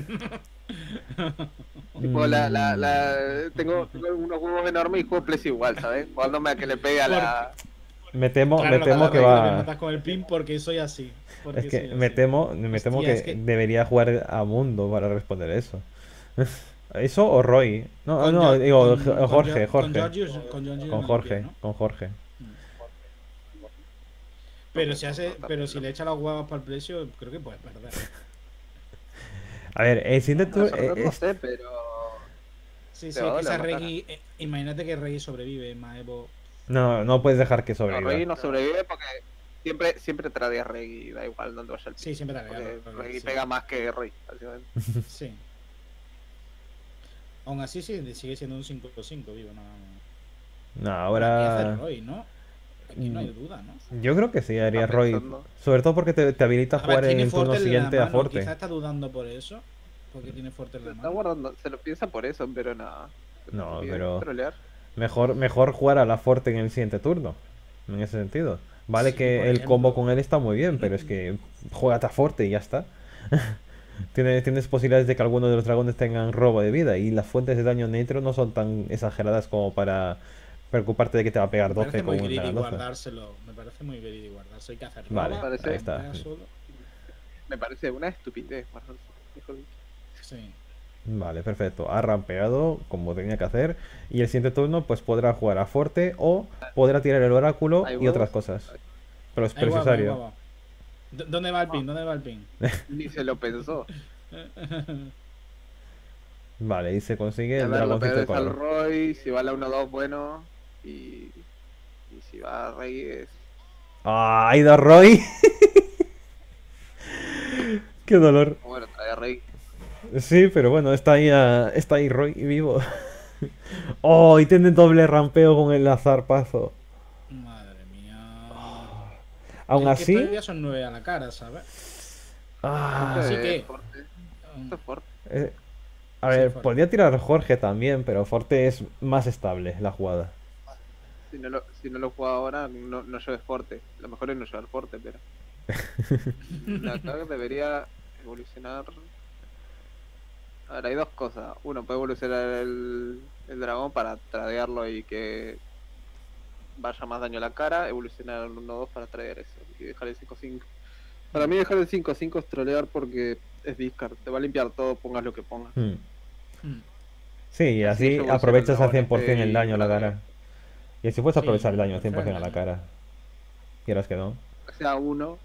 [SPEAKER 3] Tipo,
[SPEAKER 2] mm,
[SPEAKER 3] tengo unos huevos enormes y juego Placio igual, ¿sabes? Jugándome a que le pegue a la...
[SPEAKER 2] me
[SPEAKER 1] Claro,
[SPEAKER 2] temo que
[SPEAKER 1] lo que
[SPEAKER 2] va.
[SPEAKER 1] matas con el pin porque soy así.
[SPEAKER 2] Es
[SPEAKER 1] Porque
[SPEAKER 2] que
[SPEAKER 1] soy así.
[SPEAKER 2] me temo
[SPEAKER 1] Hostia,
[SPEAKER 2] que
[SPEAKER 1] es que
[SPEAKER 2] debería jugar a Mundo para responder eso. ¿Eso o Roy? No,
[SPEAKER 1] con,
[SPEAKER 2] no, digo Jorge,
[SPEAKER 1] Con Georgios
[SPEAKER 2] Con
[SPEAKER 1] me lo pillas,
[SPEAKER 2] Jorge,
[SPEAKER 1] ¿no?
[SPEAKER 2] con Jorge.
[SPEAKER 1] Mm.
[SPEAKER 3] No,
[SPEAKER 1] Pero si le echa los huevos para el precio, creo que puedes perder.
[SPEAKER 2] A ver, el siguiente
[SPEAKER 3] No,
[SPEAKER 2] turno.
[SPEAKER 3] no sé, pero...
[SPEAKER 1] Sí,
[SPEAKER 3] Te
[SPEAKER 1] sí, es
[SPEAKER 3] va a
[SPEAKER 1] que esa
[SPEAKER 3] doler la cara.
[SPEAKER 1] Regi. Imagínate que Regi sobrevive, Maevo.
[SPEAKER 2] No, no puedes dejar que
[SPEAKER 3] No,
[SPEAKER 2] sobreviva.
[SPEAKER 3] Reggie no sobrevive porque siempre trae a Reggie, da igual donde vaya el pick.
[SPEAKER 1] Sí, siempre te
[SPEAKER 3] Porque
[SPEAKER 1] agarro.
[SPEAKER 3] Reggie
[SPEAKER 1] Sí.
[SPEAKER 3] pega más que Rey, básicamente.
[SPEAKER 1] Sí. Aún así, sí, sigue siendo un 5-5, digo, no.
[SPEAKER 2] No,
[SPEAKER 1] ¿Qué hace
[SPEAKER 2] ahora.
[SPEAKER 1] Roy, no? Aquí no hay duda, ¿no?
[SPEAKER 2] Yo creo que sí, haría
[SPEAKER 3] Está
[SPEAKER 2] Roy.
[SPEAKER 3] pensando.
[SPEAKER 2] Sobre todo porque te habilita a
[SPEAKER 1] A ver,
[SPEAKER 2] jugar en
[SPEAKER 1] tiene
[SPEAKER 2] el turno
[SPEAKER 1] Forte en la
[SPEAKER 2] siguiente a
[SPEAKER 1] mano.
[SPEAKER 2] Forte.
[SPEAKER 1] Quizá está dudando por eso. Porque tiene Forte en
[SPEAKER 3] Se
[SPEAKER 1] la
[SPEAKER 3] está
[SPEAKER 1] mano.
[SPEAKER 3] guardando, se lo piensa por eso, pero nada.
[SPEAKER 2] No,
[SPEAKER 3] Pide
[SPEAKER 2] pero
[SPEAKER 3] trolear.
[SPEAKER 2] mejor jugar a la Forte en el siguiente turno. En ese sentido. Vale
[SPEAKER 1] Sí, por
[SPEAKER 2] que el combo
[SPEAKER 1] ejemplo.
[SPEAKER 2] con él está muy bien, pero es que juega a Forte y ya está. Tienes posibilidades de que alguno de los dragones tengan robo de vida y las fuentes de daño neutro no son tan exageradas como para preocuparte de que te va a pegar
[SPEAKER 1] Me
[SPEAKER 2] 12
[SPEAKER 1] parece
[SPEAKER 2] con
[SPEAKER 1] muy
[SPEAKER 2] un
[SPEAKER 1] greedy
[SPEAKER 2] grandozo.
[SPEAKER 1] guardárselo. Me parece muy greedy guardárselo. Hay que hacer
[SPEAKER 2] Vale,
[SPEAKER 3] Me
[SPEAKER 1] roba.
[SPEAKER 2] ahí
[SPEAKER 3] parece,
[SPEAKER 2] está.
[SPEAKER 1] Pega solo.
[SPEAKER 3] me parece una estupidez, mejor dicho.
[SPEAKER 1] Sí.
[SPEAKER 2] Vale, perfecto. Ha rampeado como tenía que hacer. Y el siguiente turno pues podrá jugar a Forte o podrá tirar el oráculo
[SPEAKER 3] ¿Hay
[SPEAKER 2] y otras
[SPEAKER 3] huevos?
[SPEAKER 2] cosas. Pero es
[SPEAKER 1] Ahí guapa, ahí
[SPEAKER 2] necesario.
[SPEAKER 1] guapa. ¿Dónde va el pin? ¿Dónde va el pin?
[SPEAKER 3] Ni se lo pensó.
[SPEAKER 2] Vale, y se consigue
[SPEAKER 3] Y a
[SPEAKER 2] el
[SPEAKER 3] ver, lo
[SPEAKER 2] dragoncito
[SPEAKER 3] peor
[SPEAKER 2] de
[SPEAKER 3] es al
[SPEAKER 2] color.
[SPEAKER 3] Roy, si va la 1-2 bueno, y si va a Rey es...
[SPEAKER 2] ¡Ah! ¡Ha ido a Roy! ¡Qué dolor!
[SPEAKER 3] Bueno, trae a Rey.
[SPEAKER 2] Sí, pero bueno, está ahí Roy vivo. ¡Oh! Y tiene doble rampeo con el zarpazo.
[SPEAKER 1] Madre mía.
[SPEAKER 2] Aún
[SPEAKER 1] Es que
[SPEAKER 2] así.
[SPEAKER 1] todavía son 9 a la cara, ¿sabes?
[SPEAKER 2] Ah,
[SPEAKER 1] Así
[SPEAKER 3] Esto es
[SPEAKER 1] que.
[SPEAKER 3] fuerte.
[SPEAKER 1] um,
[SPEAKER 3] Esto es fuerte.
[SPEAKER 2] eh, a
[SPEAKER 1] Sí,
[SPEAKER 2] ver,
[SPEAKER 1] Forte.
[SPEAKER 2] podría tirar Jorge también, pero Forte es más estable la jugada.
[SPEAKER 3] Si no lo juega ahora, no lleves fuerte. Lo mejor es no llevar fuerte, pero... La carga debería evolucionar... Ahora hay dos cosas. Uno, puede evolucionar el dragón para tradearlo y que vaya más daño a la cara. Evolucionar el 1-2 para tradear eso y dejar el 5-5. Para mí dejar el 5-5 es trolear porque es discard. Te va a limpiar todo, pongas lo que pongas.
[SPEAKER 2] Hmm.
[SPEAKER 1] Hmm.
[SPEAKER 2] Sí, y
[SPEAKER 3] Así
[SPEAKER 2] así
[SPEAKER 3] evoluciona
[SPEAKER 2] aprovechas
[SPEAKER 3] el
[SPEAKER 2] al
[SPEAKER 3] dragón
[SPEAKER 2] 100% el
[SPEAKER 3] y
[SPEAKER 2] daño a la
[SPEAKER 3] tradea.
[SPEAKER 2] cara. Y así puedes
[SPEAKER 1] Sí,
[SPEAKER 2] aprovechar el daño al
[SPEAKER 1] el
[SPEAKER 2] 100% a la
[SPEAKER 1] Fernan.
[SPEAKER 2] cara. Quieras que no.
[SPEAKER 3] O sea, uno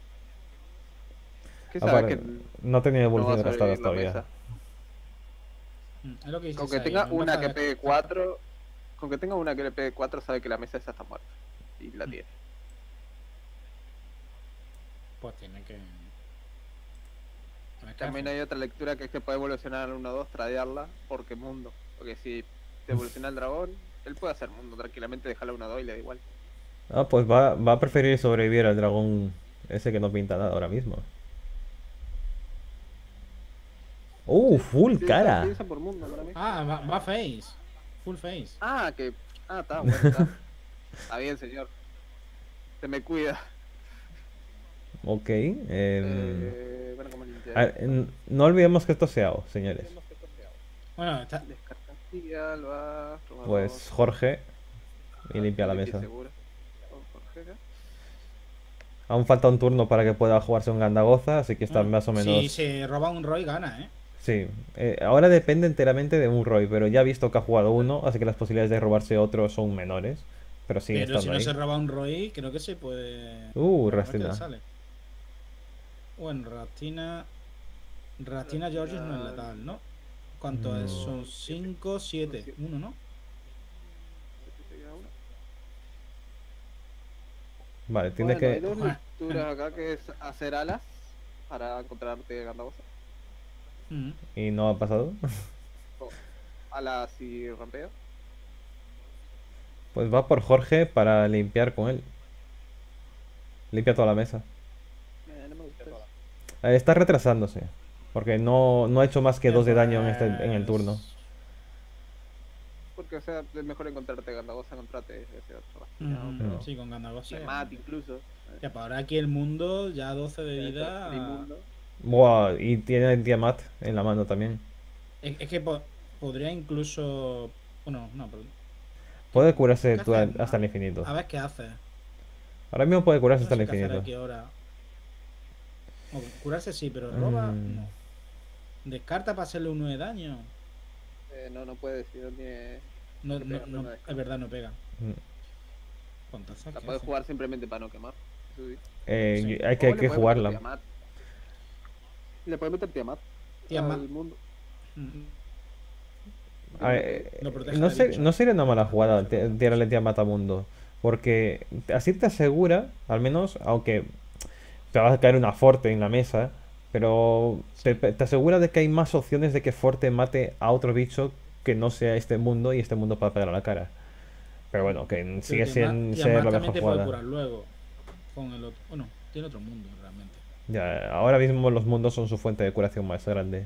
[SPEAKER 3] que sabe
[SPEAKER 2] Aparte,
[SPEAKER 3] que
[SPEAKER 2] no tenía
[SPEAKER 3] no va a
[SPEAKER 2] evoluciones gastadas
[SPEAKER 3] sobrevivir la
[SPEAKER 2] todavía.
[SPEAKER 3] mesa.
[SPEAKER 1] Es lo que dices
[SPEAKER 3] Con que
[SPEAKER 1] ahí,
[SPEAKER 3] tenga
[SPEAKER 1] no
[SPEAKER 3] una
[SPEAKER 1] deja
[SPEAKER 3] que
[SPEAKER 1] de-
[SPEAKER 3] pegue 4, con que tenga una que le pegue 4 sabe que la mesa esa está muerta. Y la tiene.
[SPEAKER 1] Pues tiene que. Tienes que
[SPEAKER 3] También
[SPEAKER 1] hacer.
[SPEAKER 3] hay otra lectura que es que puede evolucionar al 1-2, tradearla, porque mundo. Porque si te evoluciona el dragón, él puede hacer mundo tranquilamente, dejarla 1-2 y le da igual.
[SPEAKER 2] Ah, pues va a preferir sobrevivir al dragón ese que no pinta nada ahora mismo. Full cara.
[SPEAKER 3] Piensa por mundo para mí.
[SPEAKER 1] Va face. Full face.
[SPEAKER 3] Está bueno, está. Está bien, señor. Se me cuida.
[SPEAKER 2] Ok.
[SPEAKER 3] Bueno, como ninja.
[SPEAKER 2] A ver, no olvidemos que esto es SEAO, señores.
[SPEAKER 1] Bueno, está.
[SPEAKER 3] Descartancia, lo va.
[SPEAKER 2] Pues Jorge. Y limpia la mesa.
[SPEAKER 3] Seguro. Jorge,
[SPEAKER 2] Aún falta un turno para que pueda jugarse un Gandagoza, así que está más o menos...
[SPEAKER 1] Si se roba un Roy, gana, ¿eh?
[SPEAKER 2] Sí, ahora depende enteramente de un Roy, pero ya he visto que ha jugado uno, así que las posibilidades de robarse otro son menores. Pero sigue
[SPEAKER 1] Pero si
[SPEAKER 2] estando
[SPEAKER 1] no
[SPEAKER 2] ahí.
[SPEAKER 1] se roba un Roy, creo que se puede. A ver qué
[SPEAKER 2] Rastina.
[SPEAKER 1] le sale. Bueno, Rastina. Rastina Georgios no es letal, ¿no? ¿Cuánto es? Son 5, 7, 1, ¿no?
[SPEAKER 2] Vale, tiene
[SPEAKER 3] Bueno, hay
[SPEAKER 2] que...
[SPEAKER 3] dos lecturas acá que es hacer alas para encontrarte Gandagosa.
[SPEAKER 1] Mm.
[SPEAKER 2] ¿Y no ha pasado?
[SPEAKER 3] Alas y rampeo.
[SPEAKER 2] Pues va por Jorge para limpiar con él. Limpia toda la mesa.
[SPEAKER 3] No me gusta eso.
[SPEAKER 2] Está retrasándose, porque no ha hecho más que 2 de daño en el
[SPEAKER 1] Pues,
[SPEAKER 2] turno.
[SPEAKER 3] Porque, o sea, es mejor encontrarte Gandagosa, encontrarte ese otro. Rastina,
[SPEAKER 2] No.
[SPEAKER 1] Sí, con Gandagosa.
[SPEAKER 3] Tiamat incluso.
[SPEAKER 1] Ya, para ahora aquí el mundo, ya 12 de vida.
[SPEAKER 3] Inmundo.
[SPEAKER 2] Buah, y tiene el Tiamat en la mano también.
[SPEAKER 1] Es que podría incluso. Bueno, no, pero.
[SPEAKER 2] Puede curarse
[SPEAKER 1] ¿Qué hace?
[SPEAKER 2] hasta el infinito.
[SPEAKER 1] A ver qué hace.
[SPEAKER 2] Ahora mismo puede curarse
[SPEAKER 1] No
[SPEAKER 2] hasta el
[SPEAKER 1] sé qué hacer
[SPEAKER 2] infinito.
[SPEAKER 1] aquí ahora. O curarse sí, pero roba.
[SPEAKER 2] Mm.
[SPEAKER 1] No. Descarta para hacerle 1 de daño.
[SPEAKER 3] No puede decir, no tiene.
[SPEAKER 1] No,
[SPEAKER 3] No pega, no
[SPEAKER 1] es verdad, no pega.
[SPEAKER 2] Mm.
[SPEAKER 1] ¿Cuántas
[SPEAKER 3] La puede jugar simplemente para no quemar. Eso sí.
[SPEAKER 2] Hay
[SPEAKER 3] O le
[SPEAKER 2] que
[SPEAKER 3] puede
[SPEAKER 2] jugarla.
[SPEAKER 3] meter Tiamat. Le puede meter Tiamat.
[SPEAKER 1] Tiamat.
[SPEAKER 3] Al mundo.
[SPEAKER 2] A ver,
[SPEAKER 1] Lo protege
[SPEAKER 2] no,
[SPEAKER 1] de bicho.
[SPEAKER 2] no sería una mala jugada tirarle Tiamat a mundo. Porque así te asegura, al menos, aunque te va a caer una Forte en la mesa, pero te asegura de que hay más opciones de que Forte mate a otro bicho que no sea este mundo y este mundo para pegar a la cara. Pero bueno, que
[SPEAKER 1] Pero
[SPEAKER 2] sigue sin
[SPEAKER 1] Tiamat
[SPEAKER 2] ser la
[SPEAKER 1] también
[SPEAKER 2] mejor
[SPEAKER 1] te puede
[SPEAKER 2] jugada.
[SPEAKER 1] curar luego. Con el otro. Bueno, tiene otro mundo realmente.
[SPEAKER 2] Ya, ahora mismo los mundos son su fuente de curación más grande.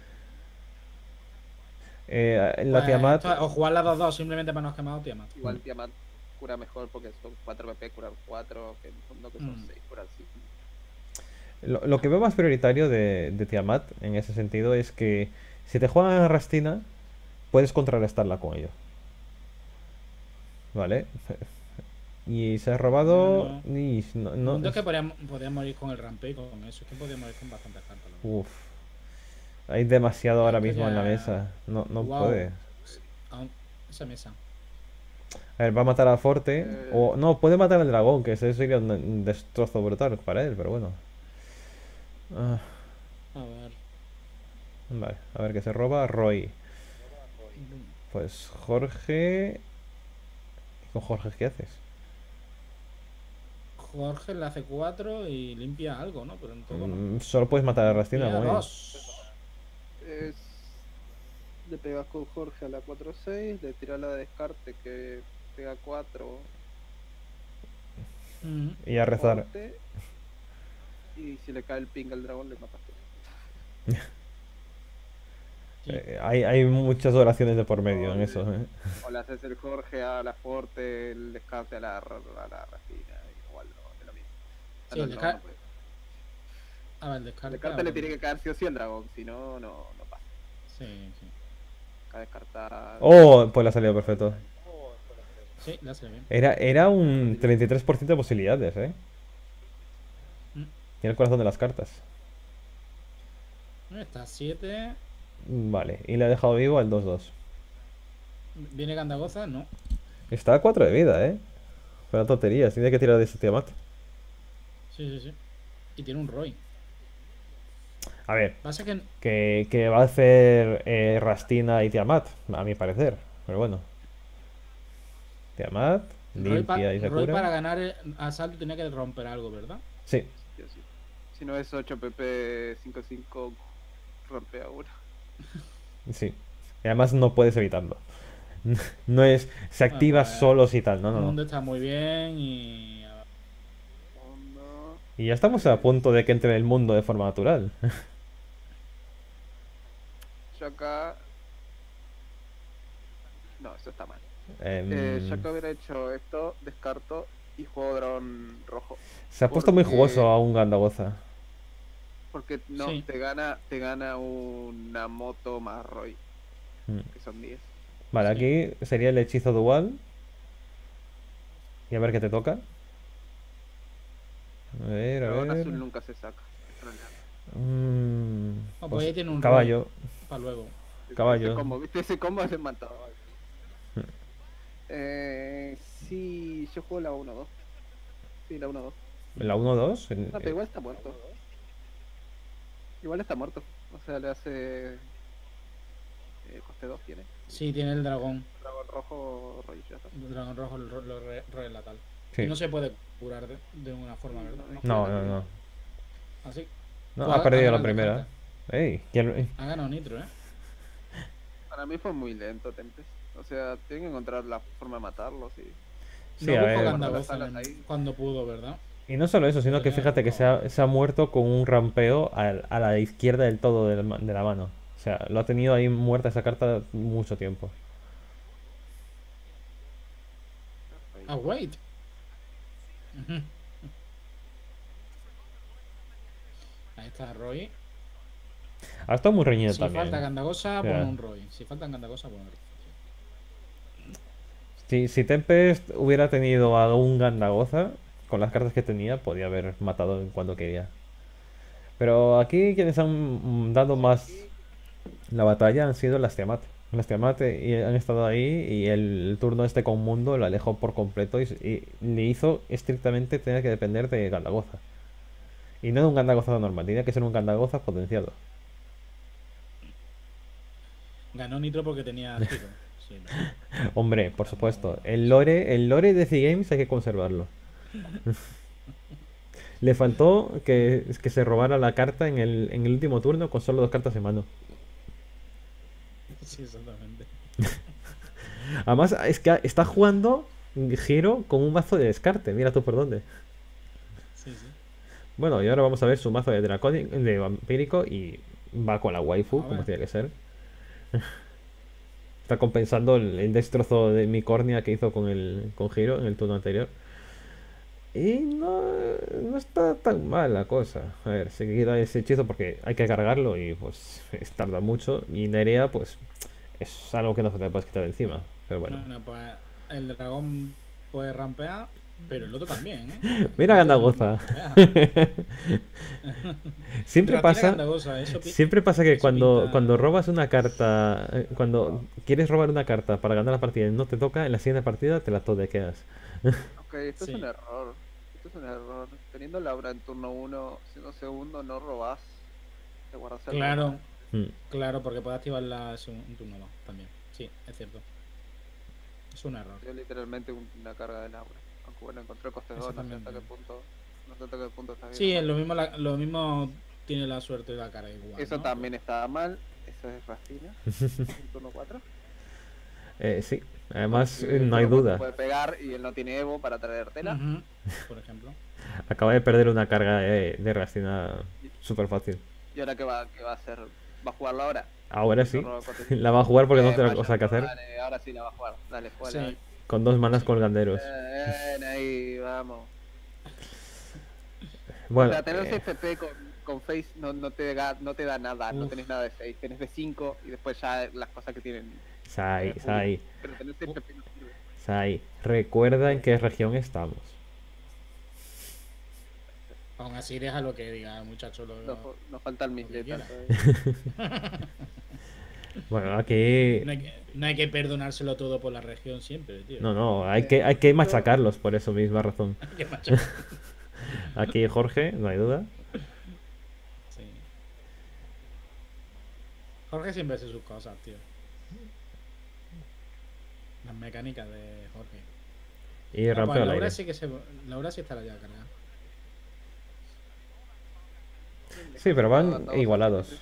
[SPEAKER 2] La
[SPEAKER 1] Pues
[SPEAKER 2] Tiamat,
[SPEAKER 1] o jugar las 2-2 simplemente para no quemado Tiamat.
[SPEAKER 3] Igual Tiamat cura mejor porque son 4 PP, curan 4, que en el fondo que son 6, curan 5.
[SPEAKER 2] lo que veo más prioritario de Tiamat en ese sentido es que si te juegan a Rastina, puedes contrarrestarla con ello. ¿Vale? Y se ha robado.
[SPEAKER 1] No.
[SPEAKER 2] Y no,
[SPEAKER 1] El
[SPEAKER 2] no-
[SPEAKER 1] punto es que podríamos morir con el rampeo y con eso. Es que podríamos morir con bastantes cartas. La verdad.
[SPEAKER 2] Uf, hay demasiado ahora
[SPEAKER 1] Esto
[SPEAKER 2] mismo en la
[SPEAKER 1] ya-
[SPEAKER 2] mesa. No, no
[SPEAKER 1] Guau.
[SPEAKER 2] puede.
[SPEAKER 1] Esa mesa.
[SPEAKER 2] A ver, va a matar a Forte.
[SPEAKER 3] Eh.
[SPEAKER 2] O no, puede matar al dragón, que ese sería un destrozo brutal para él, pero bueno. Ah,
[SPEAKER 1] A ver.
[SPEAKER 2] vale, a ver qué se roba. Roy. Pues Jorge. ¿Con Jorge qué haces?
[SPEAKER 1] Jorge le hace 4 y limpia algo, ¿no? Pero en todo no.
[SPEAKER 2] Solo puedes matar a Rastina
[SPEAKER 1] Limpia
[SPEAKER 2] con ello.
[SPEAKER 1] 2.
[SPEAKER 3] Le pegas con Jorge a la 4-6, le tiras la de descarte que pega 4
[SPEAKER 2] Y a rezar.
[SPEAKER 3] fuerte, y si le cae el ping al dragón le mataste.
[SPEAKER 2] Hay muchas oraciones de por medio en eso.
[SPEAKER 3] O le haces el Jorge a la Forte, el descarte a la Rafina, igual no, es lo mismo.
[SPEAKER 1] Sí, el descarte.
[SPEAKER 3] puede.
[SPEAKER 1] A ver,
[SPEAKER 3] El
[SPEAKER 1] descarte.
[SPEAKER 3] descarte le tiene que caer sí o sí al dragón, si no, no pasa.
[SPEAKER 1] Sí, sí.
[SPEAKER 3] Acá descartar.
[SPEAKER 2] Oh, pues le ha salido perfecto.
[SPEAKER 1] Sí, le hace bien.
[SPEAKER 2] Era un 33% de posibilidades, ¿eh?
[SPEAKER 1] Mm.
[SPEAKER 2] Tiene el corazón de las cartas.
[SPEAKER 1] Está 7.
[SPEAKER 2] Vale, y le ha dejado vivo al 2-2.
[SPEAKER 1] ¿Viene Gandagoza? No.
[SPEAKER 2] Está a 4 de vida, ¿eh? Fuera tonterías, tiene que tirar de ese Tiamat.
[SPEAKER 1] Sí, sí, sí. Y tiene un Roy.
[SPEAKER 2] A ver,
[SPEAKER 1] Pasa que
[SPEAKER 2] que va a hacer Rastina y Tiamat, a mi parecer. Pero bueno. Tiamat, limpia y se
[SPEAKER 1] Roy para
[SPEAKER 2] cura.
[SPEAKER 1] ganar el asalto tenía que romper algo, ¿verdad?
[SPEAKER 2] Sí,
[SPEAKER 3] Sí o sí. Si no es 8 PP 5-5, rompe a 1.
[SPEAKER 2] sí. Y además no puedes evitarlo. No es, se activa
[SPEAKER 1] pues,
[SPEAKER 2] solo si tal, no,
[SPEAKER 1] El
[SPEAKER 2] no,
[SPEAKER 1] mundo
[SPEAKER 2] no.
[SPEAKER 1] está muy bien y.
[SPEAKER 3] No.
[SPEAKER 2] Y ya estamos a punto de que entre en el mundo de forma natural.
[SPEAKER 3] Yo acá. No, eso está mal.
[SPEAKER 2] Em,
[SPEAKER 3] Yo acá hubiera hecho esto, descarto y juego dragón rojo.
[SPEAKER 2] Se ha puesto muy
[SPEAKER 3] porque-
[SPEAKER 2] jugoso a un Gandagoza.
[SPEAKER 3] Porque no,
[SPEAKER 1] Sí.
[SPEAKER 3] te gana una moto más Roy,
[SPEAKER 2] Mm.
[SPEAKER 3] que son 10.
[SPEAKER 2] Vale,
[SPEAKER 1] Sí.
[SPEAKER 2] aquí sería el hechizo dual. Y a ver qué te toca. A ver, a
[SPEAKER 3] Dragón
[SPEAKER 2] ver.
[SPEAKER 3] azul nunca se saca.
[SPEAKER 2] Mm,
[SPEAKER 1] pues
[SPEAKER 2] pues,
[SPEAKER 1] ahí tiene un
[SPEAKER 2] caballo.
[SPEAKER 1] Para luego.
[SPEAKER 2] Caballo.
[SPEAKER 3] ¿Viste ese combo? Es matado. Sí, yo juego la 1-2. Sí, la 1-2.
[SPEAKER 2] La 1-2.
[SPEAKER 3] No, pero igual está muerto. Igual está muerto. O sea, le hace. Coste 2 tiene.
[SPEAKER 1] Sí, tiene el dragón.
[SPEAKER 3] Dragón rojo, Roy, ya está.
[SPEAKER 1] El dragón rojo, el Roy Latal.
[SPEAKER 2] Sí.
[SPEAKER 1] Y no se puede curar de una forma, ¿verdad?
[SPEAKER 2] No, no, no.
[SPEAKER 1] Así.
[SPEAKER 2] No,
[SPEAKER 1] Pues
[SPEAKER 2] ha perdido la
[SPEAKER 1] ganado el
[SPEAKER 2] primera.
[SPEAKER 1] descarte.
[SPEAKER 2] Ey, ¿quién-
[SPEAKER 1] Ha ganado Nitro, ¿eh?
[SPEAKER 3] Para mí fue muy lento Tempest. O sea, tienen que encontrar la forma de matarlos y.
[SPEAKER 2] Sí,
[SPEAKER 1] no
[SPEAKER 2] a
[SPEAKER 1] buscó
[SPEAKER 2] ver.
[SPEAKER 1] Gandagoza
[SPEAKER 3] Las alas ahí.
[SPEAKER 1] cuando pudo, ¿verdad?
[SPEAKER 2] Y no solo eso, sino que fíjate que se ha muerto con un rampeo a la izquierda del todo de la mano. O sea, lo ha tenido ahí muerta esa carta mucho tiempo.
[SPEAKER 1] Ah, wait. Ujú. Ahí está Roy.
[SPEAKER 2] Ha estado muy reñido
[SPEAKER 1] Si
[SPEAKER 2] también.
[SPEAKER 1] falta Gandagosa,
[SPEAKER 2] O
[SPEAKER 1] pon
[SPEAKER 2] sea,
[SPEAKER 1] un Roy. Si falta Gandagosa, pon un Roy.
[SPEAKER 2] si Tempest hubiera tenido a un Gandagoza, con las cartas que tenía, podía haber matado en cuanto quería. Pero aquí quienes han dado más la batalla han sido las Tiamat. Las Tiamat y han estado ahí y el turno este con Mundo lo alejó por completo y le hizo estrictamente tener que depender de Gandagoza. Y no de un Gandagoza normal, tenía que ser un Gandagoza potenciado.
[SPEAKER 1] Ganó Nitro porque tenía giro. Sí, ¿no?
[SPEAKER 2] Hombre, por supuesto, el lore de C-Games hay que conservarlo. Le faltó que se robara la carta en el último turno con solo 2 cartas en mano.
[SPEAKER 1] Sí, exactamente.
[SPEAKER 2] Además, es que está jugando giro con un mazo de descarte. Mira tú por dónde.
[SPEAKER 1] Sí, sí.
[SPEAKER 2] Bueno, y ahora vamos a ver su mazo de dracónico, de vampírico y va con la waifu,
[SPEAKER 1] A
[SPEAKER 2] como
[SPEAKER 1] ver.
[SPEAKER 2] tiene que ser. Está compensando el destrozo de mi córnea que hizo con Giro en el turno anterior. Y no está tan mal la cosa. A ver, se quita ese hechizo porque hay que cargarlo y pues tarda mucho. Y Nerea, pues es algo que no se te puedes quitar de encima. Pero bueno.
[SPEAKER 1] Bueno, pues el dragón puede rampear, pero el otro también, ¿eh?
[SPEAKER 2] Mira
[SPEAKER 1] El otro
[SPEAKER 2] Gandagoza.
[SPEAKER 1] rampea.
[SPEAKER 2] Siempre
[SPEAKER 1] Ratina
[SPEAKER 2] pasa.
[SPEAKER 1] Gandagosa,
[SPEAKER 2] Siempre pasa que
[SPEAKER 1] eso
[SPEAKER 2] cuando
[SPEAKER 1] pinta.
[SPEAKER 2] robas una carta, cuando quieres robar una carta para ganar la partida y no te toca, en la siguiente partida te la todequeas.
[SPEAKER 3] Ok, esto es un
[SPEAKER 1] Sí,
[SPEAKER 3] error. Esto es un error. Teniendo Laura en turno 1, siendo segundo, no robás. Te guardas el robo.
[SPEAKER 1] claro,
[SPEAKER 2] Mm.
[SPEAKER 1] claro, porque puede activar un turno más también. Sí, es cierto. Es un error.
[SPEAKER 3] Yo literalmente una carga de Laura. Aunque bueno, encontré coste 2, no sé hasta
[SPEAKER 1] Exactamente.
[SPEAKER 3] qué punto. No sé hasta qué punto está bien.
[SPEAKER 1] Sí,
[SPEAKER 3] o
[SPEAKER 1] es
[SPEAKER 3] mal.
[SPEAKER 1] lo mismo tiene la suerte de la cara igual,
[SPEAKER 3] Eso
[SPEAKER 1] ¿no?
[SPEAKER 3] también estaba mal. Eso es Rastina. En turno 4.
[SPEAKER 2] Sí, además
[SPEAKER 3] Porque en
[SPEAKER 2] no hay
[SPEAKER 3] turno 4
[SPEAKER 2] duda.
[SPEAKER 3] puede pegar y él no tiene Evo para traértela.
[SPEAKER 1] Ujú, por ejemplo.
[SPEAKER 2] Acaba de perder una carga de Racina
[SPEAKER 3] Y,
[SPEAKER 2] súper fácil.
[SPEAKER 3] y ahora qué va a hacer? ¿Va a jugarlo ahora?
[SPEAKER 2] Ahora
[SPEAKER 3] No
[SPEAKER 2] sí,
[SPEAKER 3] roba coste.
[SPEAKER 2] la va a jugar porque no tiene
[SPEAKER 3] Vaya,
[SPEAKER 2] cosa que hacer.
[SPEAKER 3] dale, ahora sí la va a jugar. Dale, jugala.
[SPEAKER 1] Sí,
[SPEAKER 2] Con dos manas
[SPEAKER 1] sí.
[SPEAKER 2] colganderos.
[SPEAKER 3] Ahí, vamos. O
[SPEAKER 2] Bueno,
[SPEAKER 3] sea, tener 6 PP con Face no te da nada, no
[SPEAKER 1] Uf.
[SPEAKER 3] tenés nada de 6, tenés de 5 y después ya las cosas que tienen.
[SPEAKER 2] Sai, Sai,
[SPEAKER 3] Pero tener 6 PP no sirve.
[SPEAKER 2] Sai. Recuerda en qué región estamos.
[SPEAKER 1] Aún así, deja lo que diga el muchacho.
[SPEAKER 3] Nos falta el
[SPEAKER 1] que
[SPEAKER 3] misleta.
[SPEAKER 1] quiera.
[SPEAKER 2] Bueno, aquí.
[SPEAKER 1] No hay que perdonárselo todo por la región siempre, tío.
[SPEAKER 2] No, hay que machacarlos por esa misma razón.
[SPEAKER 1] Hay que machacar.
[SPEAKER 2] Aquí Jorge, no hay duda.
[SPEAKER 1] Sí. Jorge siempre hace sus cosas, tío. Las mecánicas de Jorge.
[SPEAKER 2] Y
[SPEAKER 1] Ah,
[SPEAKER 2] rampeo
[SPEAKER 1] pues
[SPEAKER 2] al
[SPEAKER 1] Laura
[SPEAKER 2] aire.
[SPEAKER 1] sí que Laura sí estará ya cargada.
[SPEAKER 2] Sí, pero van igualados.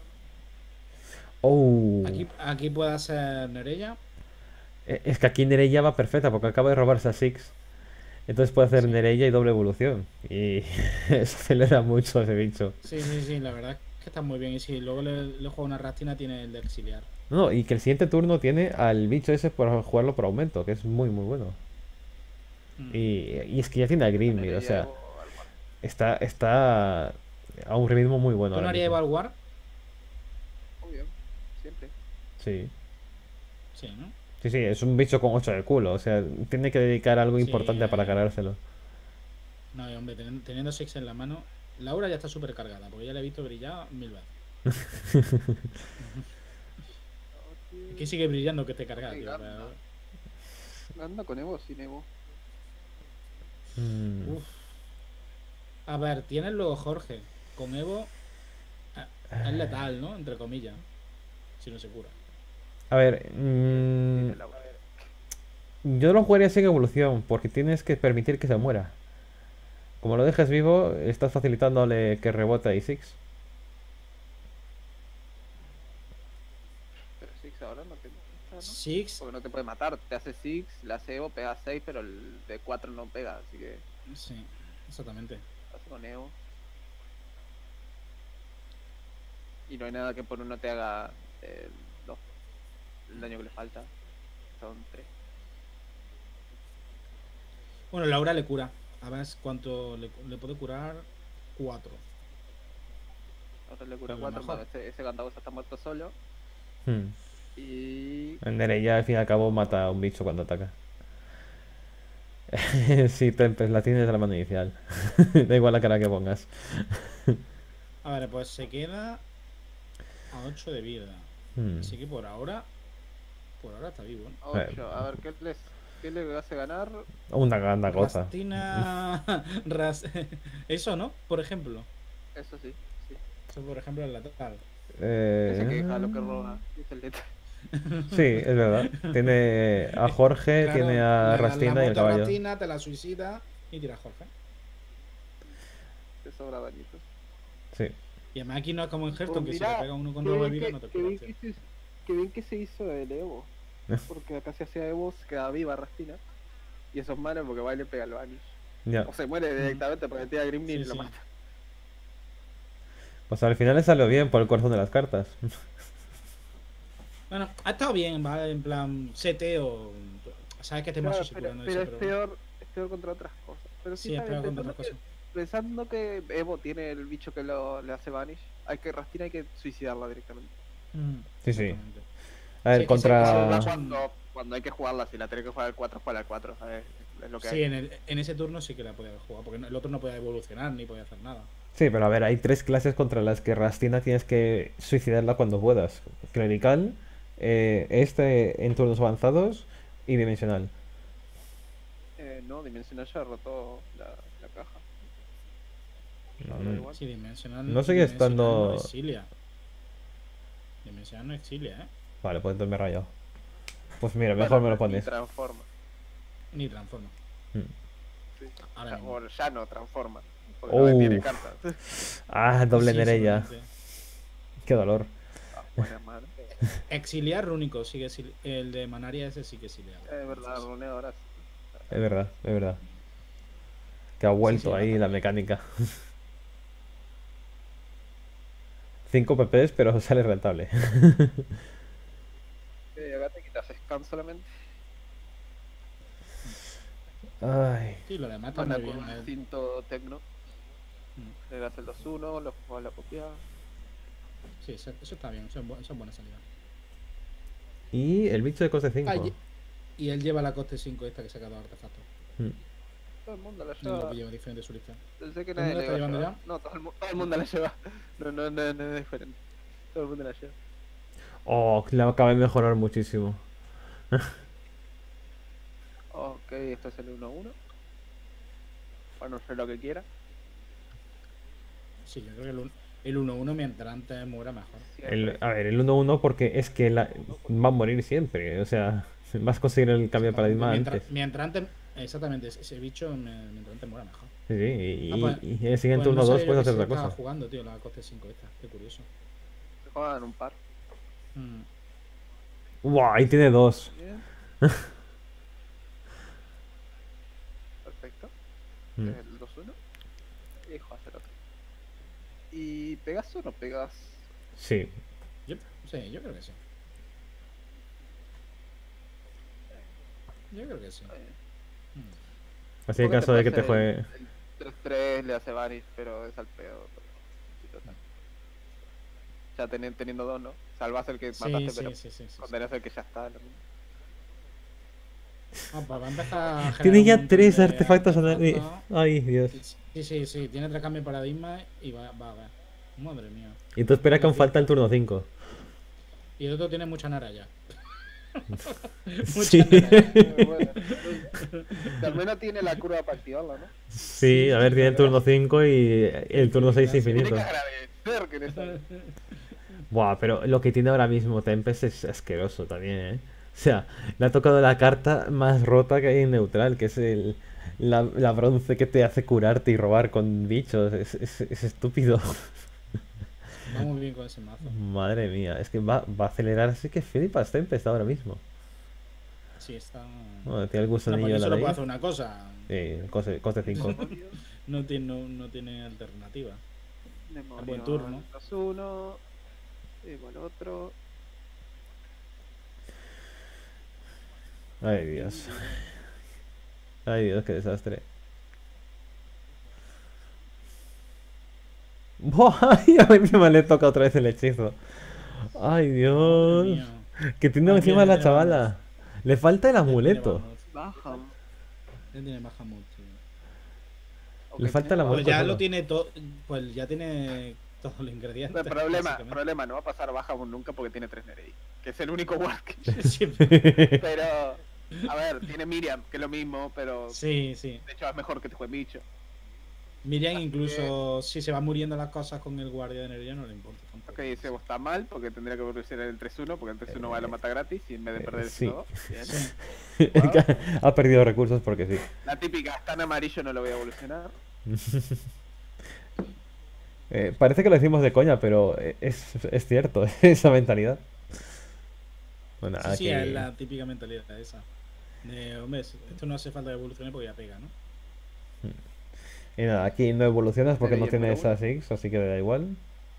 [SPEAKER 2] Oh.
[SPEAKER 1] Aquí puede ser Nereya.
[SPEAKER 2] Es que aquí Nereia va perfecta porque acaba de robarse a Six. Entonces puede hacer
[SPEAKER 1] Sí.
[SPEAKER 2] Nereia y doble evolución. Y eso acelera mucho a ese bicho.
[SPEAKER 1] Sí, la verdad es que está muy bien. Y si luego le juega una Rastina, tiene el de exiliar.
[SPEAKER 2] No, y que el siguiente turno tiene al bicho ese para jugarlo por aumento, que es muy bueno.
[SPEAKER 1] Mm.
[SPEAKER 2] Y es que ya tiene a Greenmere, o sea, está a un ritmo muy bueno
[SPEAKER 1] ¿Tú no
[SPEAKER 2] ahora
[SPEAKER 1] harías
[SPEAKER 2] mismo.
[SPEAKER 1] Eval War?
[SPEAKER 3] Obvio, siempre.
[SPEAKER 2] Sí.
[SPEAKER 1] Sí, ¿no?
[SPEAKER 2] Sí, es un bicho con 8 de culo, o sea, tiene que dedicar algo
[SPEAKER 1] Sí,
[SPEAKER 2] importante para cargárselo.
[SPEAKER 1] no, hombre, teniendo Six en la mano, Laura ya está súper cargada, porque ya la he visto brillar 1000 veces. Aquí sigue brillando que esté cargada,
[SPEAKER 3] Sí,
[SPEAKER 1] tío.
[SPEAKER 3] Ganda. Ganda con Evo o sin Evo.
[SPEAKER 2] Mm,
[SPEAKER 1] Uf. A ver, tienes luego Jorge. Con Evo es letal, ¿no? Entre comillas. Si no se cura.
[SPEAKER 2] A ver,
[SPEAKER 3] Tiene Laura.
[SPEAKER 2] yo lo jugaría sin evolución, porque tienes que permitir que se muera. Como lo dejes vivo, estás facilitándole que rebote a Six.
[SPEAKER 3] Pero Six ahora no te mata, ¿no?
[SPEAKER 1] Six,
[SPEAKER 3] Porque no te puede matar. Te hace Six, le hace Evo, pega 6, pero el de 4 no pega. Así que
[SPEAKER 1] sí, exactamente.
[SPEAKER 3] hace con Evo. Y no hay nada que por uno te haga dos. El daño que le falta. Son 3.
[SPEAKER 1] Bueno, Laura le cura. A ver cuánto le puede curar. 4.
[SPEAKER 3] Ahora le cura
[SPEAKER 1] Lo
[SPEAKER 3] 4.
[SPEAKER 1] mejor.
[SPEAKER 3] Bueno, ese Gandagosa está muerto solo.
[SPEAKER 2] Hmm.
[SPEAKER 3] Y.
[SPEAKER 2] Nereia al fin y al cabo mata a un bicho cuando ataca. Sí, Tempest, la tienes de la mano inicial. Da igual la cara que pongas.
[SPEAKER 1] A ver, pues se queda a 8 de vida.
[SPEAKER 2] Hmm.
[SPEAKER 1] Así que por ahora está vivo, ¿no?
[SPEAKER 3] 8. A ver, ¿qué le hace ganar?
[SPEAKER 2] Una gran cosa.
[SPEAKER 1] Rastina. Eso, ¿no? Por ejemplo.
[SPEAKER 3] Eso sí. Sí.
[SPEAKER 1] Eso, por ejemplo, es lateral.
[SPEAKER 3] Ese que deja lo que roba. Es el letal.
[SPEAKER 2] Sí, es verdad. Tiene a Jorge,
[SPEAKER 1] Claro,
[SPEAKER 2] tiene
[SPEAKER 1] le
[SPEAKER 2] a
[SPEAKER 1] das la
[SPEAKER 2] Rastina y el
[SPEAKER 1] moto a
[SPEAKER 2] caballo.
[SPEAKER 1] Rastina, te la suicida y tira a Jorge.
[SPEAKER 3] Te sobra dañitos.
[SPEAKER 2] Sí.
[SPEAKER 1] Y además aquí no es como en Hearthstone,
[SPEAKER 3] Pues
[SPEAKER 1] que si le
[SPEAKER 3] mira,
[SPEAKER 1] pega uno con
[SPEAKER 3] qué
[SPEAKER 1] robo de
[SPEAKER 3] bien
[SPEAKER 1] vida
[SPEAKER 3] que-
[SPEAKER 1] no te
[SPEAKER 3] qué
[SPEAKER 1] cura,
[SPEAKER 3] bien
[SPEAKER 1] tío.
[SPEAKER 3] que qué bien que se hizo el Evo. Porque acá se hacía Evo, se quedaba viva Rastina. Y eso es malo porque va y le pega al Vanish.
[SPEAKER 2] Ya.
[SPEAKER 3] O se muere directamente porque tira Grimnir y
[SPEAKER 1] Sí,
[SPEAKER 3] lo
[SPEAKER 1] sí.
[SPEAKER 3] mata.
[SPEAKER 2] Pues al final le salió bien por el corazón de las cartas.
[SPEAKER 1] Bueno, ha estado bien, ¿vale? En plan, seteo. Sabes que este mazo
[SPEAKER 3] Claro,
[SPEAKER 1] se
[SPEAKER 3] pero,
[SPEAKER 1] curando
[SPEAKER 3] pero
[SPEAKER 1] eso, pero.
[SPEAKER 3] es peor contra otras cosas. Pero sí,
[SPEAKER 1] Sí, es
[SPEAKER 3] está bien,
[SPEAKER 1] peor contra otras cosas.
[SPEAKER 3] pensando que Evo tiene el bicho que le hace Vanish, Rastina hay que suicidarla directamente.
[SPEAKER 2] Sí, sí.
[SPEAKER 1] Exactamente.
[SPEAKER 2] A ver,
[SPEAKER 1] Sí, es que
[SPEAKER 2] contra...
[SPEAKER 1] se-
[SPEAKER 3] Cuando hay que jugarla, si la tiene que jugar al 4, juega al 4, ¿sabes? Es lo que
[SPEAKER 1] Sí,
[SPEAKER 3] hay.
[SPEAKER 1] en ese turno sí que la podía jugar, porque el otro no podía evolucionar ni podía hacer nada.
[SPEAKER 2] Sí, pero a ver, hay 3 clases contra las que Rastina tienes que suicidarla cuando puedas. Clerical, este en turnos avanzados y dimensional.
[SPEAKER 3] No, Dimensional ya rotó la caja. Ya, da
[SPEAKER 2] Mm.
[SPEAKER 3] igual.
[SPEAKER 1] Sí, Dimensional.
[SPEAKER 2] No sigue
[SPEAKER 1] Dimensional
[SPEAKER 2] estando-
[SPEAKER 1] no exilia. Dimensional no exilia, ¿eh?
[SPEAKER 2] Vale, pues entonces me he rayado. Pues mira,
[SPEAKER 3] Bueno,
[SPEAKER 2] mejor me lo
[SPEAKER 3] y
[SPEAKER 2] pones.
[SPEAKER 3] transforma.
[SPEAKER 1] Ni transforma.
[SPEAKER 2] Mm.
[SPEAKER 3] Sí.
[SPEAKER 1] Ahora
[SPEAKER 3] Ya,
[SPEAKER 1] mismo.
[SPEAKER 3] bueno, ya no transforma. Porque no tiene
[SPEAKER 2] Uf.
[SPEAKER 3] cartas.
[SPEAKER 2] Ah, doble
[SPEAKER 1] Sí,
[SPEAKER 2] Nereya.
[SPEAKER 1] seguramente.
[SPEAKER 2] Qué dolor.
[SPEAKER 3] Buena madre.
[SPEAKER 1] Exiliar rúnico, sigue el de Manaria ese sí que exilia.
[SPEAKER 3] Es verdad, Rune ahora sí.
[SPEAKER 2] Es verdad, es verdad. Que ha vuelto
[SPEAKER 1] sí,
[SPEAKER 2] ahí
[SPEAKER 1] ahora
[SPEAKER 2] la mecánica. 5 PPs, pero sale rentable.
[SPEAKER 3] Acá te quitas scan solamente.
[SPEAKER 2] Ay.
[SPEAKER 1] Sí, lo demás está
[SPEAKER 3] Bueno,
[SPEAKER 1] muy
[SPEAKER 3] con
[SPEAKER 1] bien.
[SPEAKER 3] un cinto tecno.
[SPEAKER 1] Mm.
[SPEAKER 3] Le das el 2-1, lo juegas la copiada.
[SPEAKER 1] Sí, eso está bien, eso es buena salida.
[SPEAKER 2] Y el bicho de coste 5.
[SPEAKER 1] Ah, y él lleva la coste 5 esta que se ha quedado artefacto.
[SPEAKER 3] Todo el mundo la
[SPEAKER 1] Y lo
[SPEAKER 3] lleva.
[SPEAKER 1] que lleva diferente de su lista.
[SPEAKER 3] Pensé que
[SPEAKER 1] ¿Todo el
[SPEAKER 3] nadie
[SPEAKER 1] mundo
[SPEAKER 3] la
[SPEAKER 1] está
[SPEAKER 3] iba a
[SPEAKER 1] llevando
[SPEAKER 3] llevar. No, todo el mundo la lleva. No es diferente. Todo el mundo la lleva.
[SPEAKER 2] Oh, la acaba de mejorar muchísimo.
[SPEAKER 3] Ok, esto es el 1-1. Bueno, no sé lo que quiera.
[SPEAKER 1] Sí, yo creo que el 1-1 mientras antes muera mejor.
[SPEAKER 3] Siempre.
[SPEAKER 2] A ver, el 1-1 porque es que va a morir siempre. O sea, vas a conseguir el cambio de paradigma antes.
[SPEAKER 1] Mientras antes, exactamente, ese bicho mientras antes muera mejor.
[SPEAKER 2] Sí, sí,
[SPEAKER 1] Ah, pues-
[SPEAKER 2] y en el siguiente
[SPEAKER 1] Pues no
[SPEAKER 2] turno 2
[SPEAKER 1] sabía yo
[SPEAKER 2] puedes
[SPEAKER 1] que
[SPEAKER 2] hacer
[SPEAKER 1] se
[SPEAKER 2] otra
[SPEAKER 1] estaba
[SPEAKER 2] cosa.
[SPEAKER 1] jugando, tío, la coste 5 esta. Qué curioso.
[SPEAKER 3] Se juegan un par.
[SPEAKER 2] ¡Wow! Ahí tiene 2.
[SPEAKER 3] Bien. Perfecto.
[SPEAKER 2] Mm.
[SPEAKER 3] El 2-1. Y juegas el otro. ¿Y pegas o no pegas?
[SPEAKER 2] Sí.
[SPEAKER 1] Sí, yo creo que sí. Yo creo que sí.
[SPEAKER 2] Así en caso de que te juegue.
[SPEAKER 3] El 3-3 le hace Varys, pero es al pedo. Sí, total. Ya teniendo 2, ¿no? Salvas el que
[SPEAKER 1] Sí,
[SPEAKER 3] mataste,
[SPEAKER 1] sí,
[SPEAKER 3] pero
[SPEAKER 1] sí.
[SPEAKER 3] condenas el que ya está. Lo mismo.
[SPEAKER 1] Ah, pues va a empezar a generar
[SPEAKER 2] Tiene
[SPEAKER 1] un
[SPEAKER 2] ya
[SPEAKER 1] montón
[SPEAKER 2] 3
[SPEAKER 1] de
[SPEAKER 2] artefactos.
[SPEAKER 1] artefactos.
[SPEAKER 2] Ay, Dios.
[SPEAKER 1] Sí, tiene 3 cambios de paradigma y va a ver. Madre mía.
[SPEAKER 2] Y tú esperas que aún falta el turno 5.
[SPEAKER 1] Y el otro tiene mucha nara ya.
[SPEAKER 2] Sí.
[SPEAKER 3] Bueno, al menos tiene la curva para activarla, ¿no?
[SPEAKER 2] Sí, a ver, tiene el turno 5 y el turno 6
[SPEAKER 1] gracias.
[SPEAKER 3] Tiene
[SPEAKER 2] infinito.
[SPEAKER 3] que agradecer que le
[SPEAKER 2] Buah, pero lo que tiene ahora mismo Tempest es asqueroso también, ¿eh? O sea, le ha tocado la carta más rota que hay en neutral, que es la bronce que te hace curarte y robar con bichos. Es estúpido.
[SPEAKER 1] Vamos bien con ese mazo.
[SPEAKER 2] Madre mía, es que va a acelerar así que flipas Tempest ahora mismo.
[SPEAKER 1] Sí, está.
[SPEAKER 2] Bueno, tiene el
[SPEAKER 1] Bueno,
[SPEAKER 2] gusanillo
[SPEAKER 1] pues
[SPEAKER 2] de
[SPEAKER 1] yo
[SPEAKER 2] la
[SPEAKER 1] solo
[SPEAKER 2] ley.
[SPEAKER 1] puedo hacer una cosa.
[SPEAKER 2] Sí, coste 5.
[SPEAKER 1] No tiene alternativa.
[SPEAKER 3] Demonio,
[SPEAKER 1] Buen turno.
[SPEAKER 3] 2-1. Y con otro.
[SPEAKER 2] Ay, Dios. Ay, Dios, qué desastre. ¡Buah! Y a mí me le toca otra vez el hechizo. Ay,
[SPEAKER 1] Madre
[SPEAKER 2] Dios.
[SPEAKER 1] mía.
[SPEAKER 2] Que tiene
[SPEAKER 1] Aquí
[SPEAKER 2] encima
[SPEAKER 1] ya
[SPEAKER 2] la
[SPEAKER 1] tiene
[SPEAKER 2] chavala.
[SPEAKER 1] Bahamut.
[SPEAKER 2] Le falta el
[SPEAKER 1] Ya tiene
[SPEAKER 2] amuleto.
[SPEAKER 1] Bahamut.
[SPEAKER 3] Baja.
[SPEAKER 1] Ya tiene Bahamut, tío.
[SPEAKER 2] Le falta la
[SPEAKER 1] Pues
[SPEAKER 2] muerte
[SPEAKER 1] ya
[SPEAKER 2] solo.
[SPEAKER 1] lo tiene todo. Pues ya tiene todos los ingredientes.
[SPEAKER 3] El problema, no va a pasar baja nunca porque tiene 3 Nerei. Que es el único Warg.
[SPEAKER 1] Siempre.
[SPEAKER 3] Pero, a ver, tiene Miriam, que es lo mismo, pero
[SPEAKER 1] Sí.
[SPEAKER 3] de hecho es mejor que te juegue bicho.
[SPEAKER 1] Miriam,
[SPEAKER 3] Así
[SPEAKER 1] incluso si se van muriendo las cosas con el guardia de energía, no le importa tampoco.
[SPEAKER 3] Ok, ese está mal porque tendría que evolucionar el 3-1 porque el 3-1 va a la mata gratis y en vez de perder el
[SPEAKER 2] sí.
[SPEAKER 3] 5 bien.
[SPEAKER 1] Sí.
[SPEAKER 2] Ha perdido recursos porque sí.
[SPEAKER 3] La típica, está en amarillo, no lo voy a evolucionar.
[SPEAKER 2] Parece que lo decimos de coña, pero es cierto, esa mentalidad. Bueno,
[SPEAKER 1] Sí,
[SPEAKER 2] aquí...
[SPEAKER 1] es la típica mentalidad esa. Hombre, esto no hace falta que evolucione porque ya pega, ¿no?
[SPEAKER 2] Y nada, aquí no evolucionas porque no
[SPEAKER 3] Sería el
[SPEAKER 2] tiene
[SPEAKER 3] número uno.
[SPEAKER 2] esas X, así que da igual.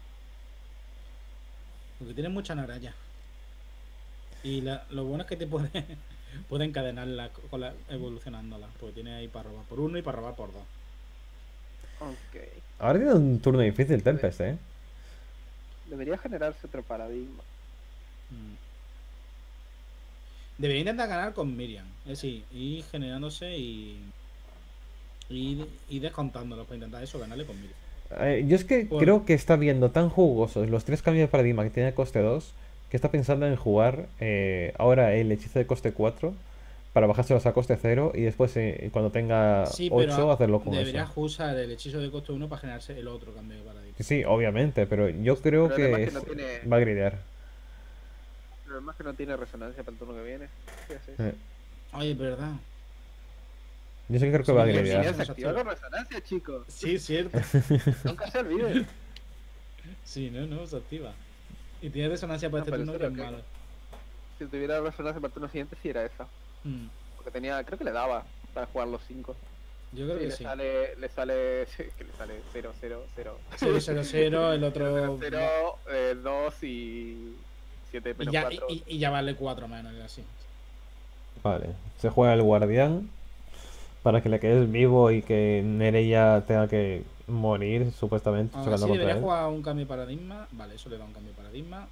[SPEAKER 1] Porque tiene mucha naranja. Y lo bueno es que te puede, puede encadenarla evolucionándola. Porque tiene ahí para robar por uno y para robar por dos.
[SPEAKER 3] Ok.
[SPEAKER 2] Ahora tiene un turno difícil
[SPEAKER 3] Debe-
[SPEAKER 2] Tempest, ¿eh?
[SPEAKER 3] Debería generarse otro paradigma.
[SPEAKER 1] Mm. Debería intentar ganar con Miriam. Es decir, ir generándose y descontándolo para intentar eso, ganarle con Miriam.
[SPEAKER 2] Yo es que
[SPEAKER 1] Por,
[SPEAKER 2] creo que está viendo tan jugosos los tres cambios de paradigma que tiene coste 2 que está pensando en jugar ahora el hechizo de coste 4 para bajárselos a coste 0 y después cuando tenga
[SPEAKER 1] sí,
[SPEAKER 2] 8
[SPEAKER 1] pero
[SPEAKER 2] hacerlo con eso.
[SPEAKER 1] deberías usar el hechizo de coste 1 para generarse el otro cambio de paradigma.
[SPEAKER 2] Sí, obviamente, pero yo creo
[SPEAKER 3] Pero además
[SPEAKER 2] que
[SPEAKER 3] que no tiene.
[SPEAKER 2] va a gridear.
[SPEAKER 3] Pero además que no tiene resonancia para el turno que viene. ¿Qué haces?
[SPEAKER 2] Eh,
[SPEAKER 1] Oye, es verdad.
[SPEAKER 2] yo sí que creo que
[SPEAKER 1] Sí,
[SPEAKER 2] va a
[SPEAKER 1] sí,
[SPEAKER 3] Miriam
[SPEAKER 2] gridear.
[SPEAKER 1] sí.
[SPEAKER 3] se activa con resonancia, chicos.
[SPEAKER 1] Sí, cierto.
[SPEAKER 3] Nunca se olvide.
[SPEAKER 1] Sí, no, se activa. Y tiene resonancia para
[SPEAKER 3] No,
[SPEAKER 1] este
[SPEAKER 3] pero
[SPEAKER 1] turno
[SPEAKER 3] eso
[SPEAKER 1] que
[SPEAKER 3] es
[SPEAKER 1] es
[SPEAKER 3] lo que-
[SPEAKER 1] malo.
[SPEAKER 3] Si tuviera resonancia para el turno siguiente, sí era esa.
[SPEAKER 1] Mm,
[SPEAKER 3] Porque tenía. Creo que le daba para jugar los 5.
[SPEAKER 1] Yo creo
[SPEAKER 3] Sí,
[SPEAKER 1] que
[SPEAKER 3] le
[SPEAKER 1] sí.
[SPEAKER 3] sale. Le sale. Que le sale 0, 0, 0.
[SPEAKER 1] 0-0-0, el otro.
[SPEAKER 3] 0, 2 y 7
[SPEAKER 1] Y
[SPEAKER 3] menos
[SPEAKER 1] ya,
[SPEAKER 3] 4.
[SPEAKER 1] y ya vale 4 menos, y así.
[SPEAKER 2] Vale, se juega el guardián para que le quedes vivo y que Nereia tenga que morir supuestamente
[SPEAKER 1] Ahora
[SPEAKER 2] chocando
[SPEAKER 1] sí
[SPEAKER 2] contra
[SPEAKER 1] debería
[SPEAKER 2] él.
[SPEAKER 1] jugar un cambio de paradigma. Vale, eso le da un cambio de paradigma.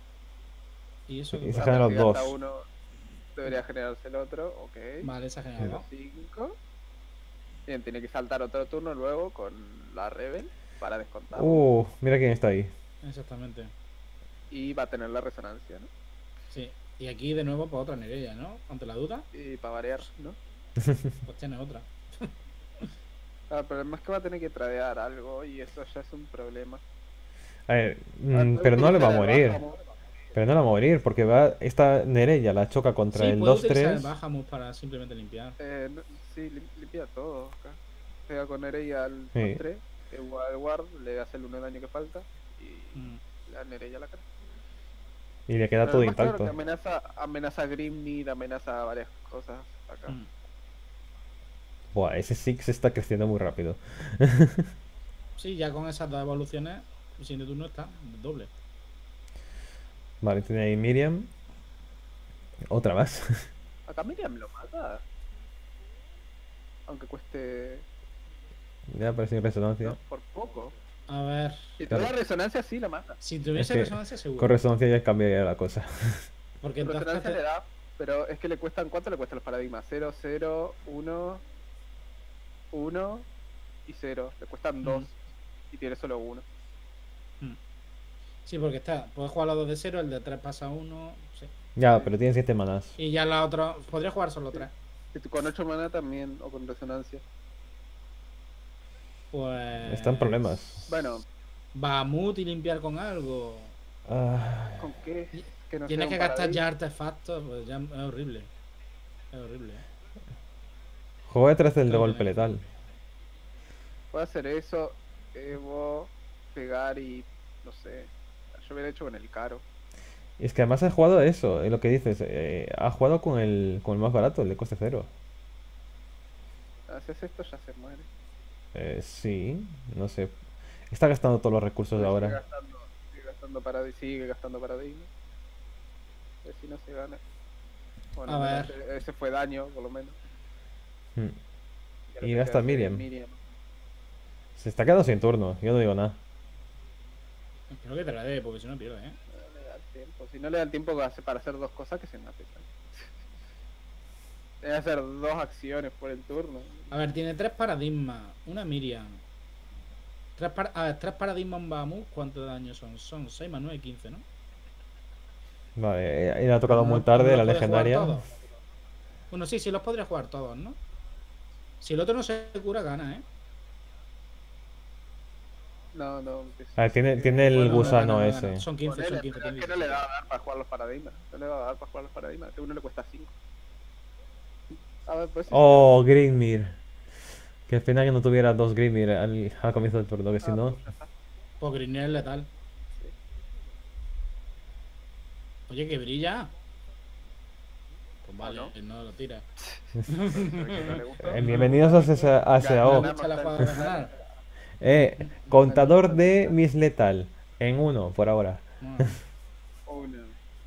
[SPEAKER 1] Y eso que
[SPEAKER 2] Y se
[SPEAKER 1] puede
[SPEAKER 2] generan
[SPEAKER 1] hacer.
[SPEAKER 2] los
[SPEAKER 3] Si gasta
[SPEAKER 2] dos.
[SPEAKER 3] uno, debería generarse el otro. Ok.
[SPEAKER 1] Vale, se ha generado.
[SPEAKER 3] 5. Bien, tiene que saltar otro turno luego con la Rebel para descontar.
[SPEAKER 2] Mira quién está ahí.
[SPEAKER 1] Exactamente.
[SPEAKER 3] Y va a tener la resonancia, ¿no?
[SPEAKER 1] Sí. Y aquí de nuevo por otra Nereia, ¿no? Ante la duda,
[SPEAKER 3] Y para variar, ¿no?
[SPEAKER 1] pues tiene otra.
[SPEAKER 3] Ah, el problema es que va a tener que tradear algo y eso ya es un problema.
[SPEAKER 2] A ver,
[SPEAKER 3] Puede
[SPEAKER 2] pero no le va a
[SPEAKER 3] utilizar el
[SPEAKER 2] morir.
[SPEAKER 3] bálsamo.
[SPEAKER 2] Pero no le va a morir porque va esta Nereia la choca contra
[SPEAKER 1] Sí,
[SPEAKER 2] el
[SPEAKER 1] puede utilizar el
[SPEAKER 2] 2-3.
[SPEAKER 1] Bahamut para simplemente limpiar.
[SPEAKER 3] Sí, limpia todo acá. Pega con Nereia al
[SPEAKER 2] Sí.
[SPEAKER 3] postre, igual Ward, le hace el 1 de daño que falta y
[SPEAKER 1] Mm.
[SPEAKER 3] la Nereia la cara.
[SPEAKER 2] Y le queda
[SPEAKER 3] Pero
[SPEAKER 2] todo
[SPEAKER 3] es más claro que
[SPEAKER 2] intacto.
[SPEAKER 3] amenaza a Grimnir, amenaza a varias cosas acá.
[SPEAKER 1] Mm.
[SPEAKER 2] Buah, ese Six está creciendo muy rápido.
[SPEAKER 1] Sí, ya con esas dos evoluciones, el siguiente turno está doble.
[SPEAKER 2] Vale, tiene ahí Miriam. Otra más.
[SPEAKER 3] Acá Miriam lo mata. Aunque cueste
[SPEAKER 2] Ya apareció en resonancia.
[SPEAKER 3] ¿no? Por poco.
[SPEAKER 1] A ver,
[SPEAKER 3] Si
[SPEAKER 2] Claro.
[SPEAKER 3] tuviera resonancia, sí la mata.
[SPEAKER 1] si tuviese
[SPEAKER 2] Es que
[SPEAKER 1] resonancia, seguro.
[SPEAKER 2] Con resonancia ya cambiaría la cosa.
[SPEAKER 1] Porque
[SPEAKER 3] Con
[SPEAKER 1] entonces
[SPEAKER 3] resonancia le da, pero es que le cuestan, ¿cuánto le cuestan los paradigmas? 0, 0, 1, 1 y 0. Le cuestan 2 y tiene solo 1.
[SPEAKER 1] Sí, porque está. Puedes jugar los dos de 0, el de 3 pasa a 1. Sí.
[SPEAKER 2] Ya, pero tiene 7 manás.
[SPEAKER 1] Y ya la otra. Podría jugar solo
[SPEAKER 3] Sí.
[SPEAKER 1] 3.
[SPEAKER 3] Con 8 mana también, o con resonancia.
[SPEAKER 1] Pues.
[SPEAKER 2] Está en problemas.
[SPEAKER 3] Bueno,
[SPEAKER 1] Bahamut y limpiar con algo.
[SPEAKER 2] Ah,
[SPEAKER 3] ¿con qué? Que no
[SPEAKER 1] Tienes
[SPEAKER 3] sea
[SPEAKER 1] que
[SPEAKER 3] un
[SPEAKER 1] gastar
[SPEAKER 3] paradigma.
[SPEAKER 1] ya artefactos, pues ya es horrible. Es horrible.
[SPEAKER 2] juego detrás del de
[SPEAKER 1] Claro,
[SPEAKER 2] golpe
[SPEAKER 1] tiene que-
[SPEAKER 2] letal.
[SPEAKER 3] Puedo hacer eso, Evo, pegar y no sé. Yo hubiera hecho con el caro.
[SPEAKER 2] Y es que además ha jugado eso, lo que dices. Ha jugado con el más barato, el de coste 0.
[SPEAKER 3] Haces esto, ya se muere.
[SPEAKER 2] Sí, no sé. Está gastando todos los recursos de ahora.
[SPEAKER 3] Sigue gastando paradigma. A ver si no se gana. Bueno,
[SPEAKER 1] A
[SPEAKER 3] al
[SPEAKER 1] ver.
[SPEAKER 3] menos ese fue daño, por lo menos.
[SPEAKER 2] Mm.
[SPEAKER 3] ahora
[SPEAKER 2] Y
[SPEAKER 3] te
[SPEAKER 2] gasta
[SPEAKER 3] queda
[SPEAKER 2] Miriam.
[SPEAKER 3] Miriam.
[SPEAKER 2] Se está quedando sin turno, yo no digo nada.
[SPEAKER 1] Creo que te la dé, porque si no pierde, ¿eh?
[SPEAKER 3] No le da el tiempo. Si no le da el tiempo para hacer dos cosas, que se mate. Debe hacer 2 acciones por el turno.
[SPEAKER 1] A ver, tiene 3 paradigmas. Una Miriam. A ver, 3 paradigmas en Bahamut. ¿Cuánto daño son? Son 6 más 9, 15, ¿no?
[SPEAKER 2] Vale, le ha tocado
[SPEAKER 1] No-
[SPEAKER 2] muy
[SPEAKER 1] no
[SPEAKER 2] tarde
[SPEAKER 1] los
[SPEAKER 2] la
[SPEAKER 1] puede jugar
[SPEAKER 2] legendaria.
[SPEAKER 1] todos. Bueno, sí, los podría jugar todos, ¿no? Si el otro no se cura, gana, ¿eh?
[SPEAKER 3] No.
[SPEAKER 2] A ver, tiene el
[SPEAKER 1] Bueno, no
[SPEAKER 2] gusano
[SPEAKER 1] gana, no
[SPEAKER 2] ese.
[SPEAKER 1] gana. Son 15,
[SPEAKER 3] Ponele,
[SPEAKER 1] son 15.
[SPEAKER 3] pero es que no le va a dar para jugar los paradigmas. No le va a dar para jugar los paradigmas. Que uno le cuesta 5. A ver, pues.
[SPEAKER 2] Oh, Grimir. Qué pena que no tuviera 2 Grimir al comienzo del turno, que si no.
[SPEAKER 3] Pues ya está.
[SPEAKER 1] Pues Grinier es letal.
[SPEAKER 3] Sí.
[SPEAKER 1] Oye, que brilla. Pues vale,
[SPEAKER 3] ¿no?
[SPEAKER 1] no lo tira.
[SPEAKER 3] Que no le gustó.
[SPEAKER 2] Bienvenidos a SAO.
[SPEAKER 1] Echa la jugada de ganar.
[SPEAKER 2] Contador de Miss Lethal. En 1 por ahora.
[SPEAKER 1] Bueno.
[SPEAKER 3] Uno.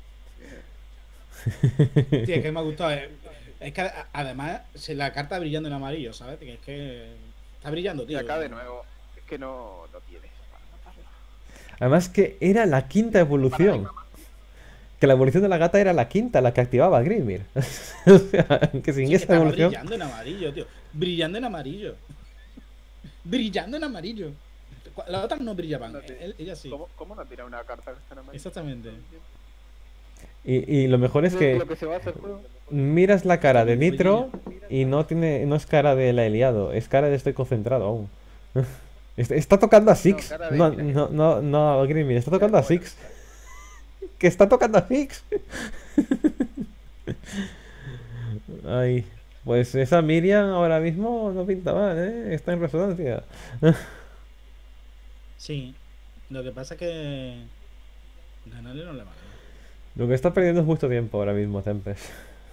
[SPEAKER 1] Tío, es que me ha gustado. Es que además la carta brillando en amarillo, ¿sabes? Que es que está brillando,
[SPEAKER 3] Y
[SPEAKER 1] tío.
[SPEAKER 3] acá de nuevo. Es que no tienes para matarlo.
[SPEAKER 2] Además que era la quinta evolución. Que la evolución de la gata era la quinta, la que activaba Grimir. O sea, que sin
[SPEAKER 1] Sí, que
[SPEAKER 2] esa
[SPEAKER 1] estaba
[SPEAKER 2] evolución.
[SPEAKER 1] brillando en amarillo, tío. Brillando en amarillo. Brillando en amarillo. Las otras no brillaban.
[SPEAKER 3] No te-
[SPEAKER 1] Ella sí.
[SPEAKER 3] ¿Cómo no tira una carta que está en amarillo?
[SPEAKER 1] Exactamente.
[SPEAKER 2] Y lo mejor es que
[SPEAKER 3] Lo que se va a hacer juego.
[SPEAKER 2] miras la cara de Nitro y no es cara de la he liado, es cara de estoy concentrado aún. Está tocando a Six.
[SPEAKER 3] cara de
[SPEAKER 2] No,
[SPEAKER 3] mira.
[SPEAKER 2] no, Grimmy, está tocando a Six. Que está tocando a Six. Ay, pues esa Miriam ahora mismo no pinta mal, ¿eh? Está en resonancia.
[SPEAKER 1] Sí. Lo que pasa es que ganarle no le vale.
[SPEAKER 2] Lo que está perdiendo es mucho tiempo ahora mismo, Tempest.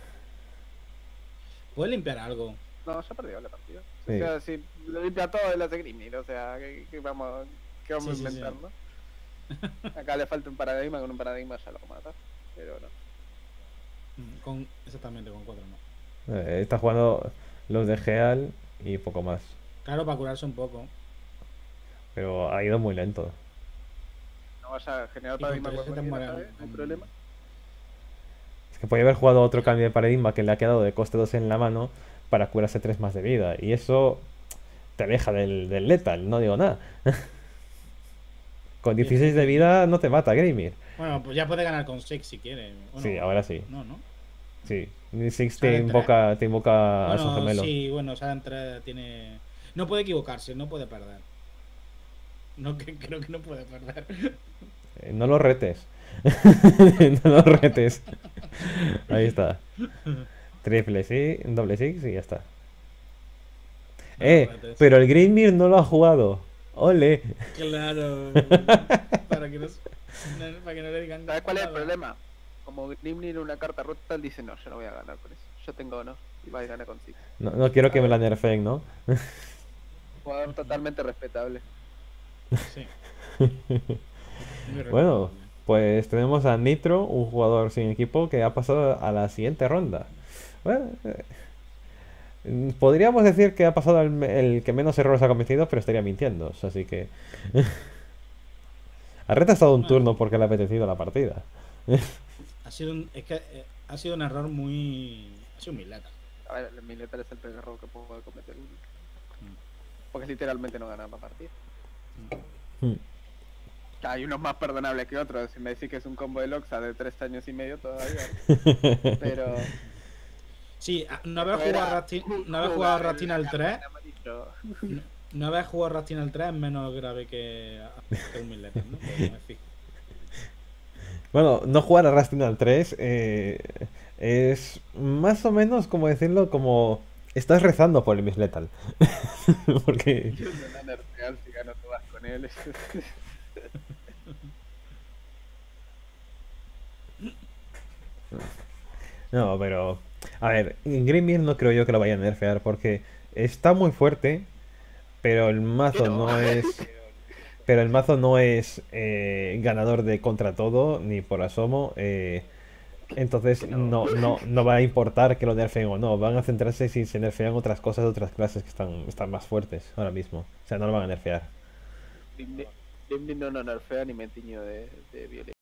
[SPEAKER 1] Puede limpiar algo.
[SPEAKER 3] No, ya perdió la partida.
[SPEAKER 2] Sí.
[SPEAKER 3] O sea, si lo limpia todo, él hace Grimnir. O sea, ¿qué vamos a
[SPEAKER 1] Sí, sí,
[SPEAKER 3] inventar,
[SPEAKER 1] sí.
[SPEAKER 3] no? Acá le falta un paradigma, con un paradigma ya lo mata. Pero no.
[SPEAKER 1] Exactamente, con 4 no.
[SPEAKER 2] Está jugando los de Geal y poco más.
[SPEAKER 1] Claro, para curarse un poco.
[SPEAKER 2] Pero ha ido muy lento.
[SPEAKER 3] No vas a generar
[SPEAKER 1] Y
[SPEAKER 3] paradigma
[SPEAKER 1] con tres
[SPEAKER 3] con
[SPEAKER 1] se te
[SPEAKER 3] cualquiera,
[SPEAKER 1] muere.
[SPEAKER 3] ¿sabes? No hay problema.
[SPEAKER 2] Es que podía haber jugado otro cambio de paradigma que le ha quedado de coste 2 en la mano para curarse 3 más de vida. Y eso te aleja del lethal, no digo nada. Con 16 de vida no te mata Grimir.
[SPEAKER 1] Bueno, pues ya puede ganar con 6 si quiere. Bueno,
[SPEAKER 2] Sí, ahora sí.
[SPEAKER 1] No, ¿no?
[SPEAKER 2] Sí. Six
[SPEAKER 1] Sale
[SPEAKER 2] te invoca a su
[SPEAKER 1] Bueno,
[SPEAKER 2] gemelo.
[SPEAKER 1] sí, bueno, Sara entra tiene. No puede equivocarse, no puede perder. No, creo que no puede perder.
[SPEAKER 2] No lo retes. No lo retes. Ahí está. Triple sí, doble six y ya está.
[SPEAKER 1] No lo retes.
[SPEAKER 2] Pero el Grimir no lo ha jugado. Ole.
[SPEAKER 1] Claro. Para que no le digan.
[SPEAKER 3] ¿Sabes cuál es el
[SPEAKER 1] nada.
[SPEAKER 3] problema? Como Grimnir una carta rota, él dice, no, yo no voy a ganar con eso. Yo tengo no. Y va a ganar con sí.
[SPEAKER 2] No quiero que me la nerfeen, ¿no?
[SPEAKER 3] Jugador totalmente respetable.
[SPEAKER 1] Sí. Muy
[SPEAKER 2] Bueno,
[SPEAKER 1] respetable.
[SPEAKER 2] pues tenemos a Nitro, un jugador sin equipo que ha pasado a la siguiente ronda. Bueno, podríamos decir que ha pasado el que menos errores ha cometido, pero estaría mintiendo. Así que... Ha retrasado un turno porque le ha apetecido la partida.
[SPEAKER 1] Es que ha sido un error muy. Ha sido muy lata.
[SPEAKER 3] A ver, el militar es el peor error que puedo cometer. Porque literalmente no gana la partida.
[SPEAKER 2] Hmm.
[SPEAKER 3] Hay unos más perdonables que otros. Si me decís que es un combo de Loxa de 3 años y medio todavía. Pero...
[SPEAKER 1] Sí, no haber jugado Rastin al 3. No haber jugado Rastin al 3 es menos grave que un Milleter, ¿no? Podemos decir.
[SPEAKER 2] Bueno, no jugar a Rastin al 3 es más o menos como decirlo, como estás rezando por el Miss Lethal. Porque
[SPEAKER 3] Yo no la nerfear si gano todas con él.
[SPEAKER 2] no, pero a ver, Grimir no creo yo que lo vaya a nerfear porque está muy fuerte, pero el mazo no es ganador de contra todo ni por asomo. Entonces no va a importar que lo nerfeen o no. Van a centrarse si se nerfean otras cosas de otras clases que están más fuertes ahora mismo. O sea, no lo van a nerfear.
[SPEAKER 3] Grimnir no nerfea ni me tiño de violeta.